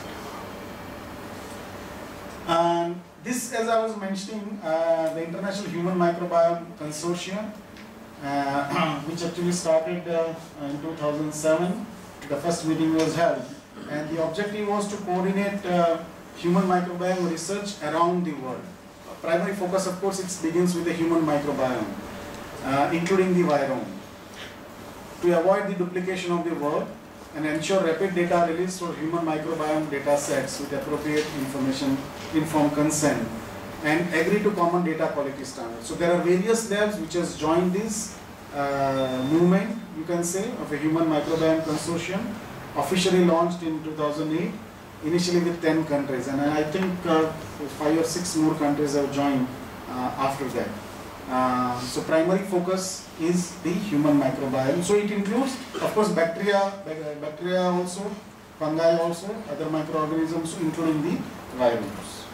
And this, as I was mentioning, uh, the International Human Microbiome Consortium, uh, which actually started uh, in two thousand seven, the first meeting was held, and the objective was to coordinate uh, human microbiome research around the world. Primary focus, of course, it begins with the human microbiome, uh, including the virome, to avoid the duplication of the work and ensure rapid data release for human microbiome data sets with appropriate information, informed consent, and agree to common data quality standards. So there are various labs which has joined this uh, movement, you can say, of a human microbiome consortium, officially launched in two thousand eight, initially with ten countries, and I think uh, five or six more countries have joined uh, after that. Uh, so primary focus is the human microbiome. So it includes, of course, bacteria, bacteria also, fungi also, other microorganisms, including the viruses.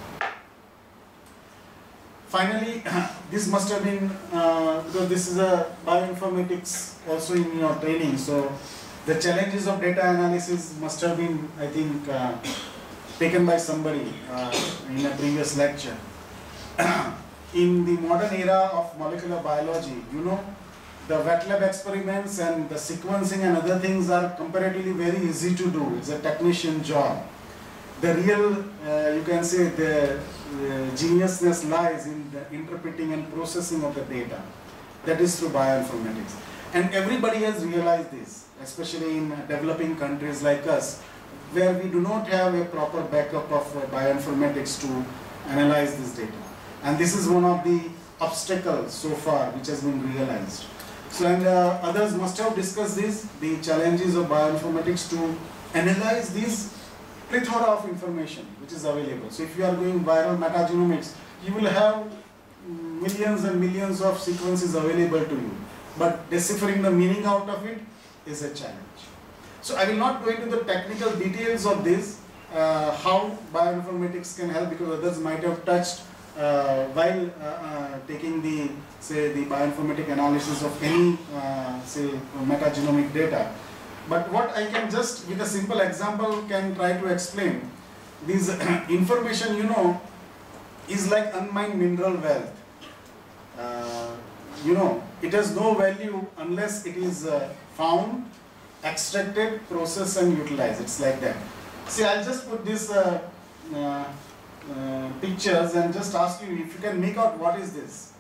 Finally, this must have been, uh, because this is a bioinformatics also in your training, so the challenges of data analysis must have been, I think, uh, taken by somebody uh, in a previous lecture. In the modern era of molecular biology, you know, the wet lab experiments and the sequencing and other things are comparatively very easy to do. It's a technician job. The real, uh, you can say, the uh, geniusness lies in the interpreting and processing of the data. That is through bioinformatics. And everybody has realized this, especially in developing countries like us, where we do not have a proper backup of uh, bioinformatics to analyze this data. And this is one of the obstacles so far which has been realized. So, and uh, others must have discussed this, the challenges of bioinformatics to analyze this plethora of information which is available. So if you are doing viral metagenomics, you will have millions and millions of sequences available to you. But deciphering the meaning out of it is a challenge. So I will not go into the technical details of this, uh, how bioinformatics can help, because others might have touched uh, while uh, uh, taking the, say, the bioinformatic analysis of any, uh, say, metagenomic data. But what I can just, with a simple example, can try to explain, this information, you know, is like unmined mineral wealth. Uh, you know, it has no value unless it is uh, found, extracted, processed and utilized. It's like that. See, I'll just put these uh, uh, uh, pictures and just ask you if you can make out what is this.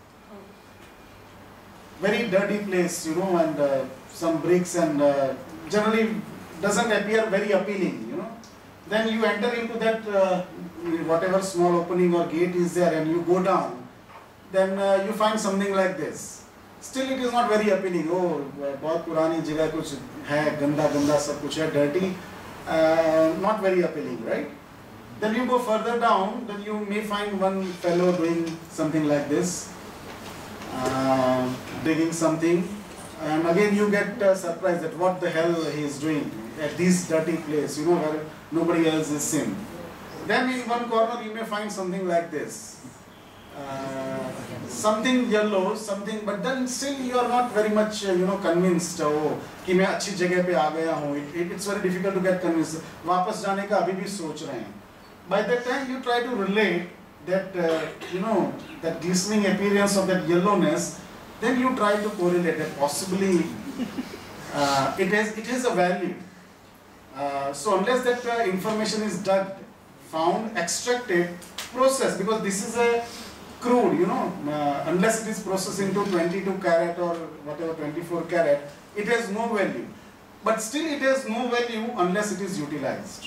Very dirty place, you know, and uh, some bricks, and uh, generally doesn't appear very appealing, you know. Then you enter into that uh, whatever small opening or gate is there and you go down, then uh, you find something like this. Still it is not very appealing. Oh, बहुत पुरानी जगह कुछ है, गंदा गंदा सब कुछ है, dirty, uh, not very appealing, right? Then you go further down, then you may find one fellow doing something like this, uh, digging something, and again you get uh, surprised at what the hell he is doing at this dirty place, you know, where nobody else is seen. then in one corner you may find something like this. Uh, something yellow, something, but then still you are not very much, uh, you know, convinced. Oh, कि मैं अच्छी जगह पे आ गया हूँ. It, it, it's very difficult to get convinced. वापस जाने का अभी भी सोच रहे हैं. By that time you try to relate that, uh, you know, that glistening appearance of that yellowness. Then you try to correlate that possibly uh, it has it has a value. Uh, so unless that uh, information is dug, found, extracted, processed, because this is a crude, you know, uh, unless it is processed into twenty-two carat or whatever, twenty-four carat, it has no value. But still it has no value unless it is utilized.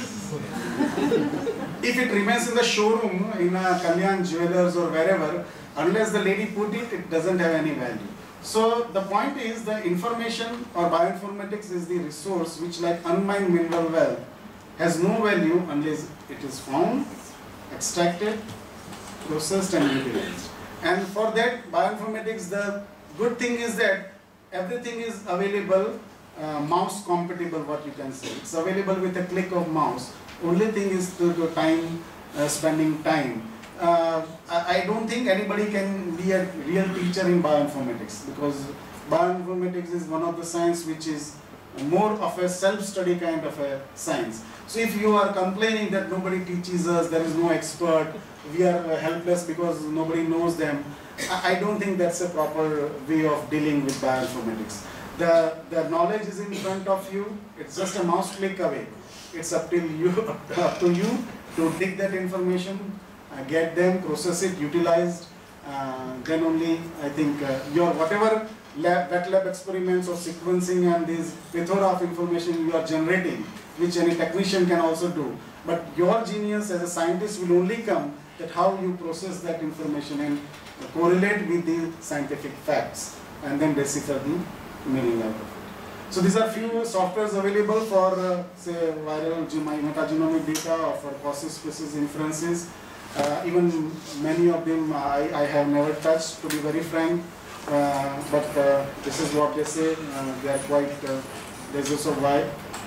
If it remains in the showroom, in a Kalyan Jewelers or wherever, unless the lady put it, it doesn't have any value. So the point is, the information or bioinformatics is the resource which, like unmined mineral wealth, has no value unless it is found, extracted, processed and utilized. And for that, bioinformatics, the good thing is that everything is available, uh, mouse compatible, what you can say. It's available with a click of mouse. Only thing is to, to time, uh, spending time. Uh, I, I don't think anybody can be a real teacher in bioinformatics, because bioinformatics is one of the science which is more of a self-study kind of a science. So if you are complaining that nobody teaches us, there is no expert, we are helpless because nobody knows them, I, I don't think that's a proper way of dealing with bioinformatics. The, the knowledge is in front of you, it's just a mouse click away. It's up to you, up to you to dig that information, uh, get them, process it, utilized, uh, then only I think uh, your whatever lab, wet lab experiments or sequencing and this plethora of information you are generating, which any technician can also do. But your genius as a scientist will only come that how you process that information and correlate with the scientific facts and then decipher the meaning out of it. So these are few softwares available for uh, say viral metagenomic data or for quasi species inferences. Uh, even many of them I, I have never touched, to be very frank, uh, but uh, this is what they say. Uh, they are quite, uh, there's also Y,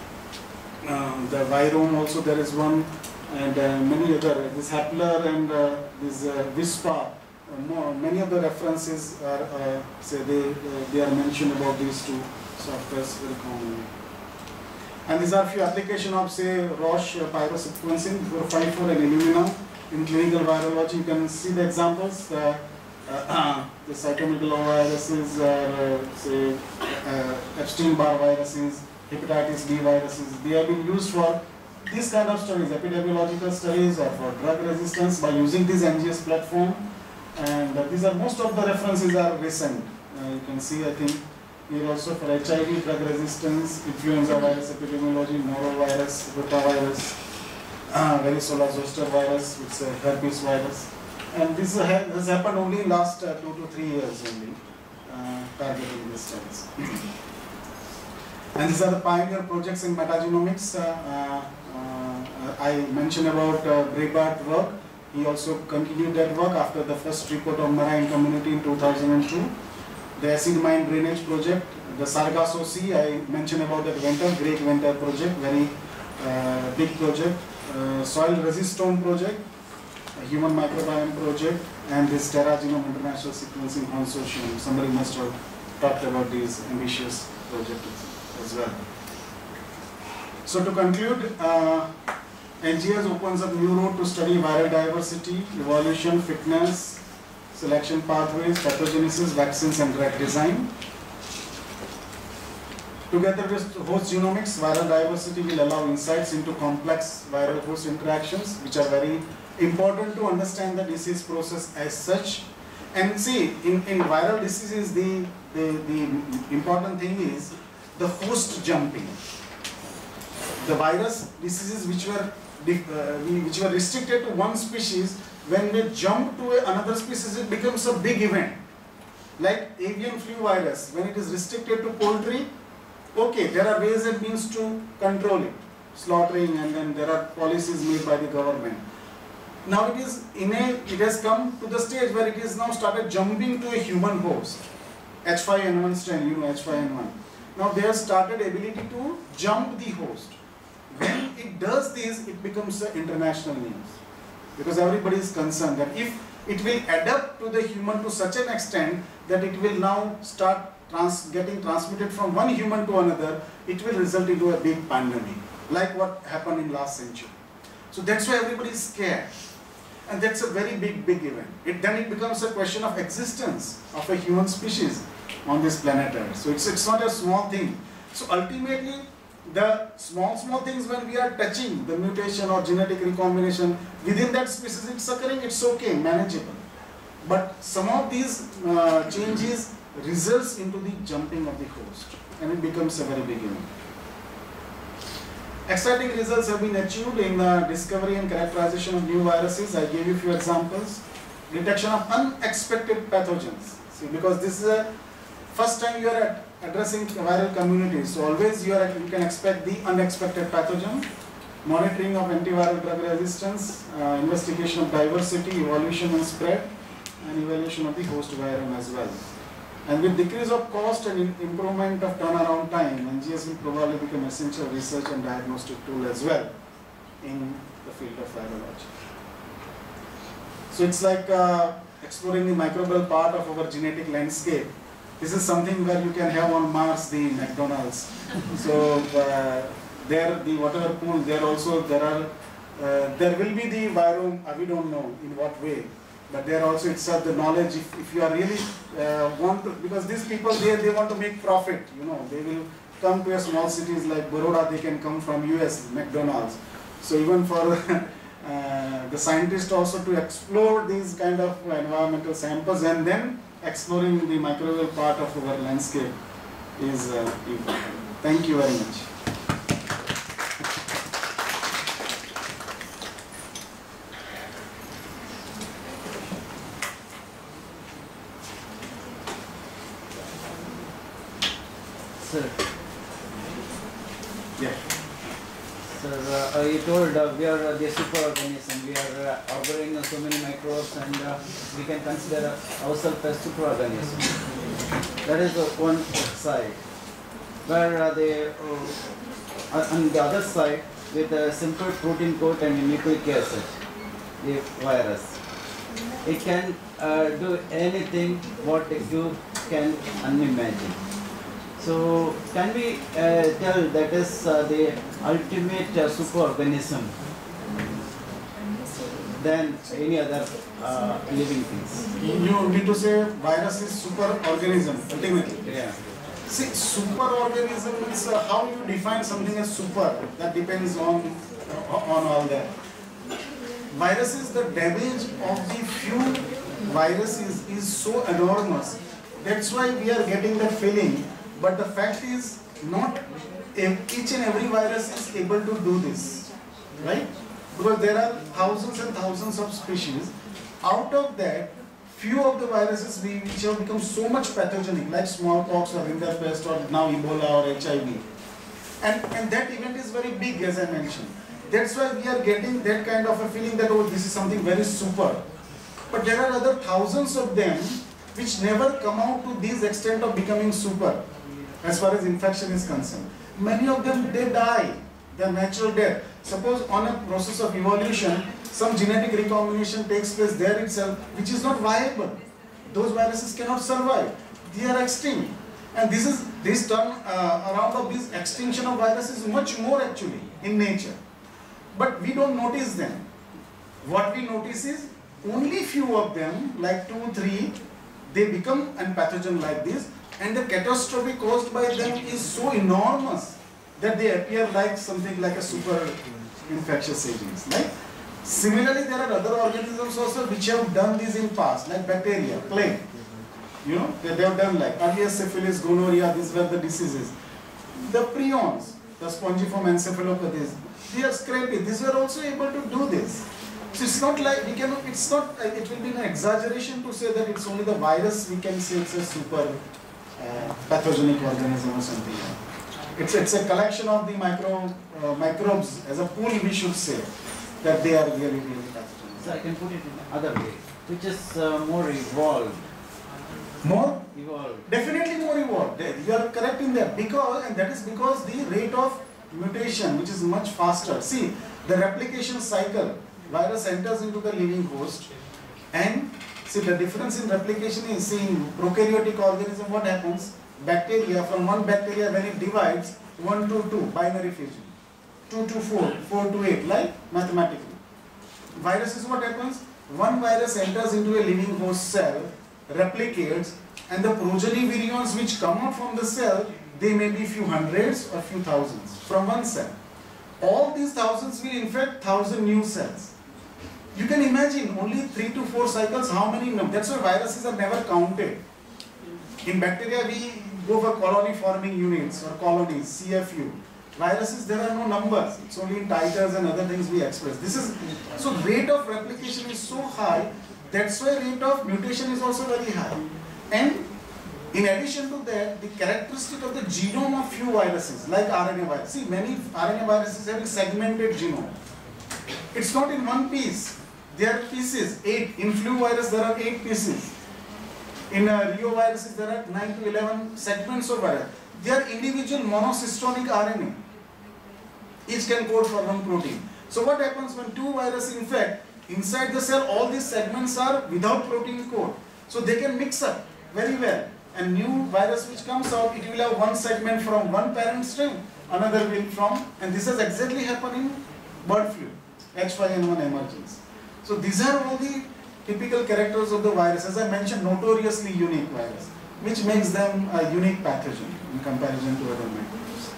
um, the Virome also there is one, and uh, many other, this Hapler and uh, this uh, Vispa, uh, more, many of the references are, uh, say they, uh, they are mentioned about these two softwares very commonly. And these are few applications of say Roche uh, pyrosequencing, four five four and Illumina. In clinical virology, you can see the examples. Uh, uh, the cytomegaloviruses, or uh, say uh, Epstein-Barr viruses, hepatitis B viruses. They have been used for these kind of studies, epidemiological studies, or for drug resistance by using this N G S platform. And uh, these are most of the references are recent. Uh, you can see, I think, here also for H I V, drug resistance, influenza virus, epidemiology, norovirus, rotavirus. Uh, varicella zoster virus, which is a herpes virus, and this uh, has happened only in last uh, two to three years only, uh, targeting these studies. And these are the pioneer projects in metagenomics. Uh, uh, I mentioned about uh, Breitbart work. He also continued that work after the first report of marine community in two thousand two. The acid mine drainage project, the Sargasso Sea, I mentioned about that Venter, Great Venter project, very uh, big project. Uh, soil resistome project, a human microbiome project, and this Terra Genome International Sequencing Consortium. Somebody must have talked about these ambitious projects as well. So to conclude, uh, N G S opens up new road to study viral diversity, evolution, fitness, selection pathways, pathogenesis, vaccines, and drug design. Together with host genomics, viral diversity will allow insights into complex viral host interactions, which are very important to understand the disease process as such. And see, in, in viral diseases, the, the, the important thing is the host jumping. The virus diseases which were, uh, which were restricted to one species, when they jump to another species, it becomes a big event. Like avian flu virus, when it is restricted to poultry, okay, there are ways and means to control it, slaughtering, and then there are policies made by the government. Now it is in a, it has come to the stage where it is now started jumping to a human host, H five N one strain, you know H five N one. Now they have started ability to jump the host. when it does this, it becomes an international news. Because everybody is concerned that if it will adapt to the human to such an extent that it will now start trans getting transmitted from one human to another, it will result into a big pandemic, like what happened in last century. So that's why everybody is scared. And that's a very big, big event. It, then it becomes a question of existence of a human species on this planet Earth. So it's, it's not a small thing. So ultimately, the small, small things when we are touching the mutation or genetic recombination within that species, it's occurring, it's okay, manageable. But some of these uh, changes results into the jumping of the host, and it becomes a very big event. Exciting results have been achieved in the discovery and characterization of new viruses. I gave you a few examples. Detection of unexpected pathogens. See, because this is a first time you are addressing viral communities, so always you, are, you can expect the unexpected pathogen. Monitoring of antiviral drug resistance, uh, investigation of diversity, evolution and spread, and evaluation of the host virome as well. And with decrease of cost and improvement of turnaround time, N G S will probably become essential research and diagnostic tool as well in the field of virology. So it's like uh, exploring the microbial part of our genetic landscape. This is something where you can have on Mars the McDonald's. So uh, there, the whatever pool, there also there are, uh, there will be the virome. Uh, we don't know in what way. But there also it's uh, the knowledge, if, if you are really uh, want to, because these people, they, they want to make profit, you know, they will come to a small cities like Baroda, they can come from U S, McDonald's. So even for uh, the scientists also to explore these kind of environmental samples and then exploring the microbial part of our landscape is uh, important. Thank you very much. Sir, Yeah. sir uh, you told uh, we are uh, the superorganism, we are uh, harboring uh, so many microbes, and uh, we can consider ourselves as superorganism. That is uh, one side. Where uh, the, uh, on the other side, with a simple protein coat and a nucleic acid, the virus, it can uh, do anything what you can unimagine. So, can we uh, tell that is uh, the ultimate uh, superorganism than any other uh, living things? You mean to say virus is superorganism ultimately? Yeah. See, superorganism means uh, how you define something as super. That depends on uh, on all that. Viruses, the damage of the few viruses is so enormous. That's why we are getting that feeling. But the fact is, not each and every virus is able to do this, right? Because there are thousands and thousands of species. Out of that, few of the viruses which have become so much pathogenic, like smallpox or rinderpest or now Ebola or H I V. And, and that event is very big, as I mentioned. That's why we are getting that kind of a feeling that, oh, this is something very super. But there are other thousands of them which never come out to this extent of becoming super. As far as infection is concerned, many of them, they die, their natural death. Suppose on a process of evolution, some genetic recombination takes place there itself, which is not viable. Those viruses cannot survive. They are extinct. And this is this term uh, around of this extinction of viruses is much more actually in nature. But we don't notice them. What we notice is only few of them, like two, three, they become a pathogen like this. And the catastrophe caused by them is so enormous that they appear like something like a super infectious agents. Right? Similarly, there are other organisms also which have done this in past, like bacteria, plague. You know, they, they have done like earlier syphilis, gonorrhea, these were the diseases. The prions, the spongiform encephalopathies, they are scrapy. These were also able to do this. So it's not like we can. It's not. It will be an exaggeration to say that it's only the virus. We can say it's a super. Uh, pathogenic organism or something. It's it's a collection of the micro uh, microbes as a pool. We should say that they are really really pathogenic. So I can put it in another way, which is uh, more evolved. More evolved. Definitely more evolved. You are correct in that because and that is because the rate of mutation which is much faster. See, the replication cycle, virus enters into the living host, and see the difference in replication is, see in prokaryotic organism what happens, bacteria, from one bacteria when it divides, one to two, binary fission, two to four, four to eight, like mathematically. Virus is what happens, one virus enters into a living host cell, replicates, and the progeny virions which come out from the cell, they may be few hundreds or few thousands from one cell. All these thousands will infect thousand new cells. You can imagine only three to four cycles, how many, that's why viruses are never counted. In bacteria we go for colony forming units or colonies, C F U. Viruses, there are no numbers, it's only in titers and other things we express. This is, so rate of replication is so high, that's why rate of mutation is also very high. And in addition to that, the characteristic of the genome of few viruses, like R N A virus. See, many R N A viruses have a segmented genome. It's not in one piece. There are pieces, eight. In flu virus, there are eight pieces. In uh, Rio viruses, there are nine to eleven segments of virus. They are individual monocystonic R N A. Each can code for one protein. So what happens when two viruses infect, inside the cell, all these segments are without protein code. So they can mix up very well. And new virus which comes out, it will have one segment from one parent strain, another will from, and this has exactly happened in bird flu, H five N one emergence. So these are all the typical characters of the virus, as I mentioned, notoriously unique virus, which makes them a unique pathogen in comparison to other microbes.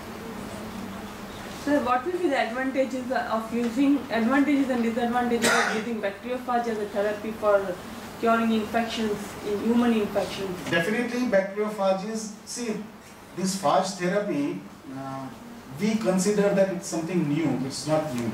So what will be the advantages of using, advantages and disadvantages of using bacteriophage as a therapy for curing infections, in human infections? Definitely bacteriophages, see, this phage therapy, uh, we consider that it's something new, it's not new.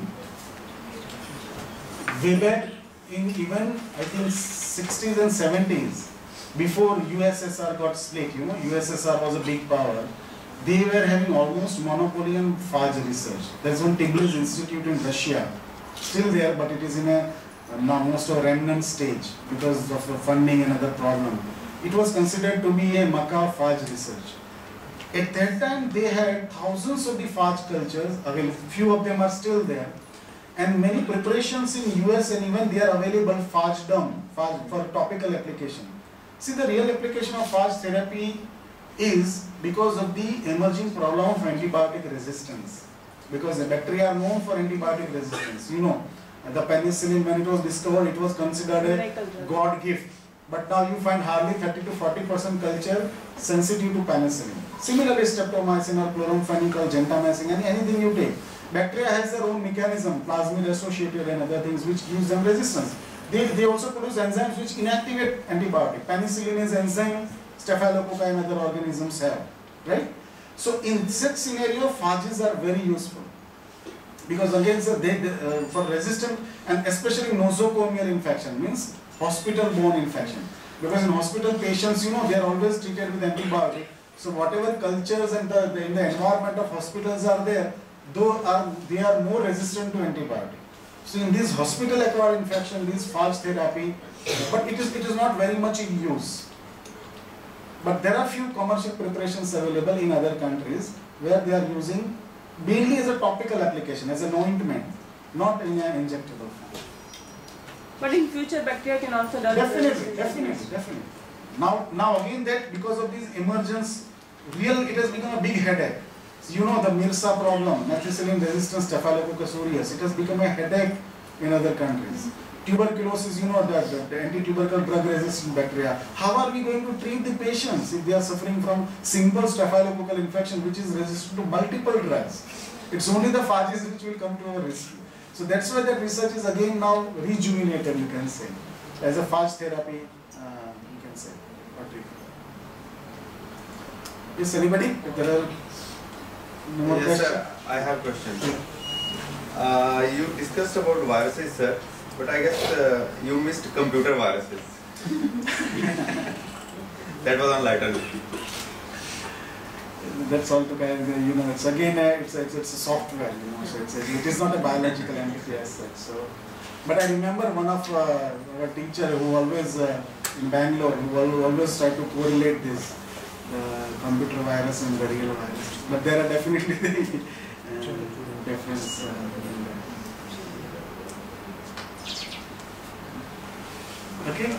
Weber in even, I think, sixties and seventies, before U S S R got split, you know, U S S R was a big power, they were having almost monopoly on phage research. There's one Tiglis Institute in Russia, still there, but it is in a almost a remnant stage because of the funding and other problem. It was considered to be a macaw phage research. At that time, they had thousands of the phage cultures available. Few of them are still there, and many preparations in U S and even they are available phage derm phage, for topical application. See, the real application of phage therapy is because of the emerging problem of antibiotic resistance. Because the bacteria are known for antibiotic resistance. You know, the penicillin, when it was discovered, it was considered a God gift. But now you find hardly thirty to forty percent culture sensitive to penicillin. Similarly, streptomycin or chloramphenicol, gentamicin, and anything you take. Bacteria has their own mechanism, plasmid associated and other things which gives them resistance. They, they also produce enzymes which inactivate antibiotic. Penicillin is enzyme, Staphylococci and other organisms have, right? So in such scenario, phages are very useful. Because again, sir, they, uh, for resistant and especially nosocomial infection, means hospital-borne infection. Because in hospital patients, you know, they are always treated with antibiotic. So whatever cultures and the, the, in the environment of hospitals are there, though are they are more resistant to antibiotic. So in this hospital-acquired infection, this phage therapy, but it is it is not very much in use. But there are few commercial preparations available in other countries where they are using mainly as a topical application, as an ointment, not in an injectable form. But in future, bacteria can also develop. Definitely, definitely, definitely. Now, now again that because of this emergence, real it has become a big headache. So you know the MRSA problem, methicillin resistant Staphylococcus aureus, it has become a headache in other countries. Tuberculosis, you know that the, the anti-tubercle drug resistant bacteria. How are we going to treat the patients if they are suffering from simple staphylococcal infection which is resistant to multiple drugs? It's only the phages which will come to our rescue. So that's why that research is again now rejuvenated, you can say, as a phage therapy, uh, you can say. Yes, anybody? If there are no more yes, questions? sir. I have questions. Uh, you discussed about viruses, sir, but I guess uh, you missed computer viruses. That was on lighter note. That's all to kind of, you know, it's again, a, it's, a, it's, it's a software, you know, so it's a, it is not a biological entity as such. So, but I remember one of uh, our teacher who always, uh, in Bangalore, who always tried to correlate this, the computer virus and the real virus. But there are definitely the and reference. Uh, okay.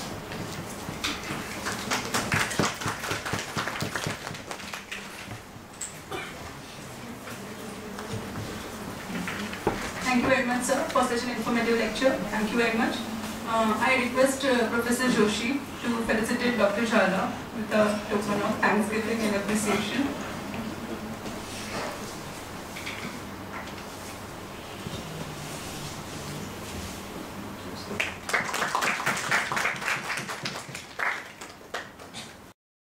Thank you very much, sir, for such an informative lecture. Thank you very much. Uh, I request uh, Professor Joshi to felicitate Doctor Jhala with a token of thanksgiving and appreciation.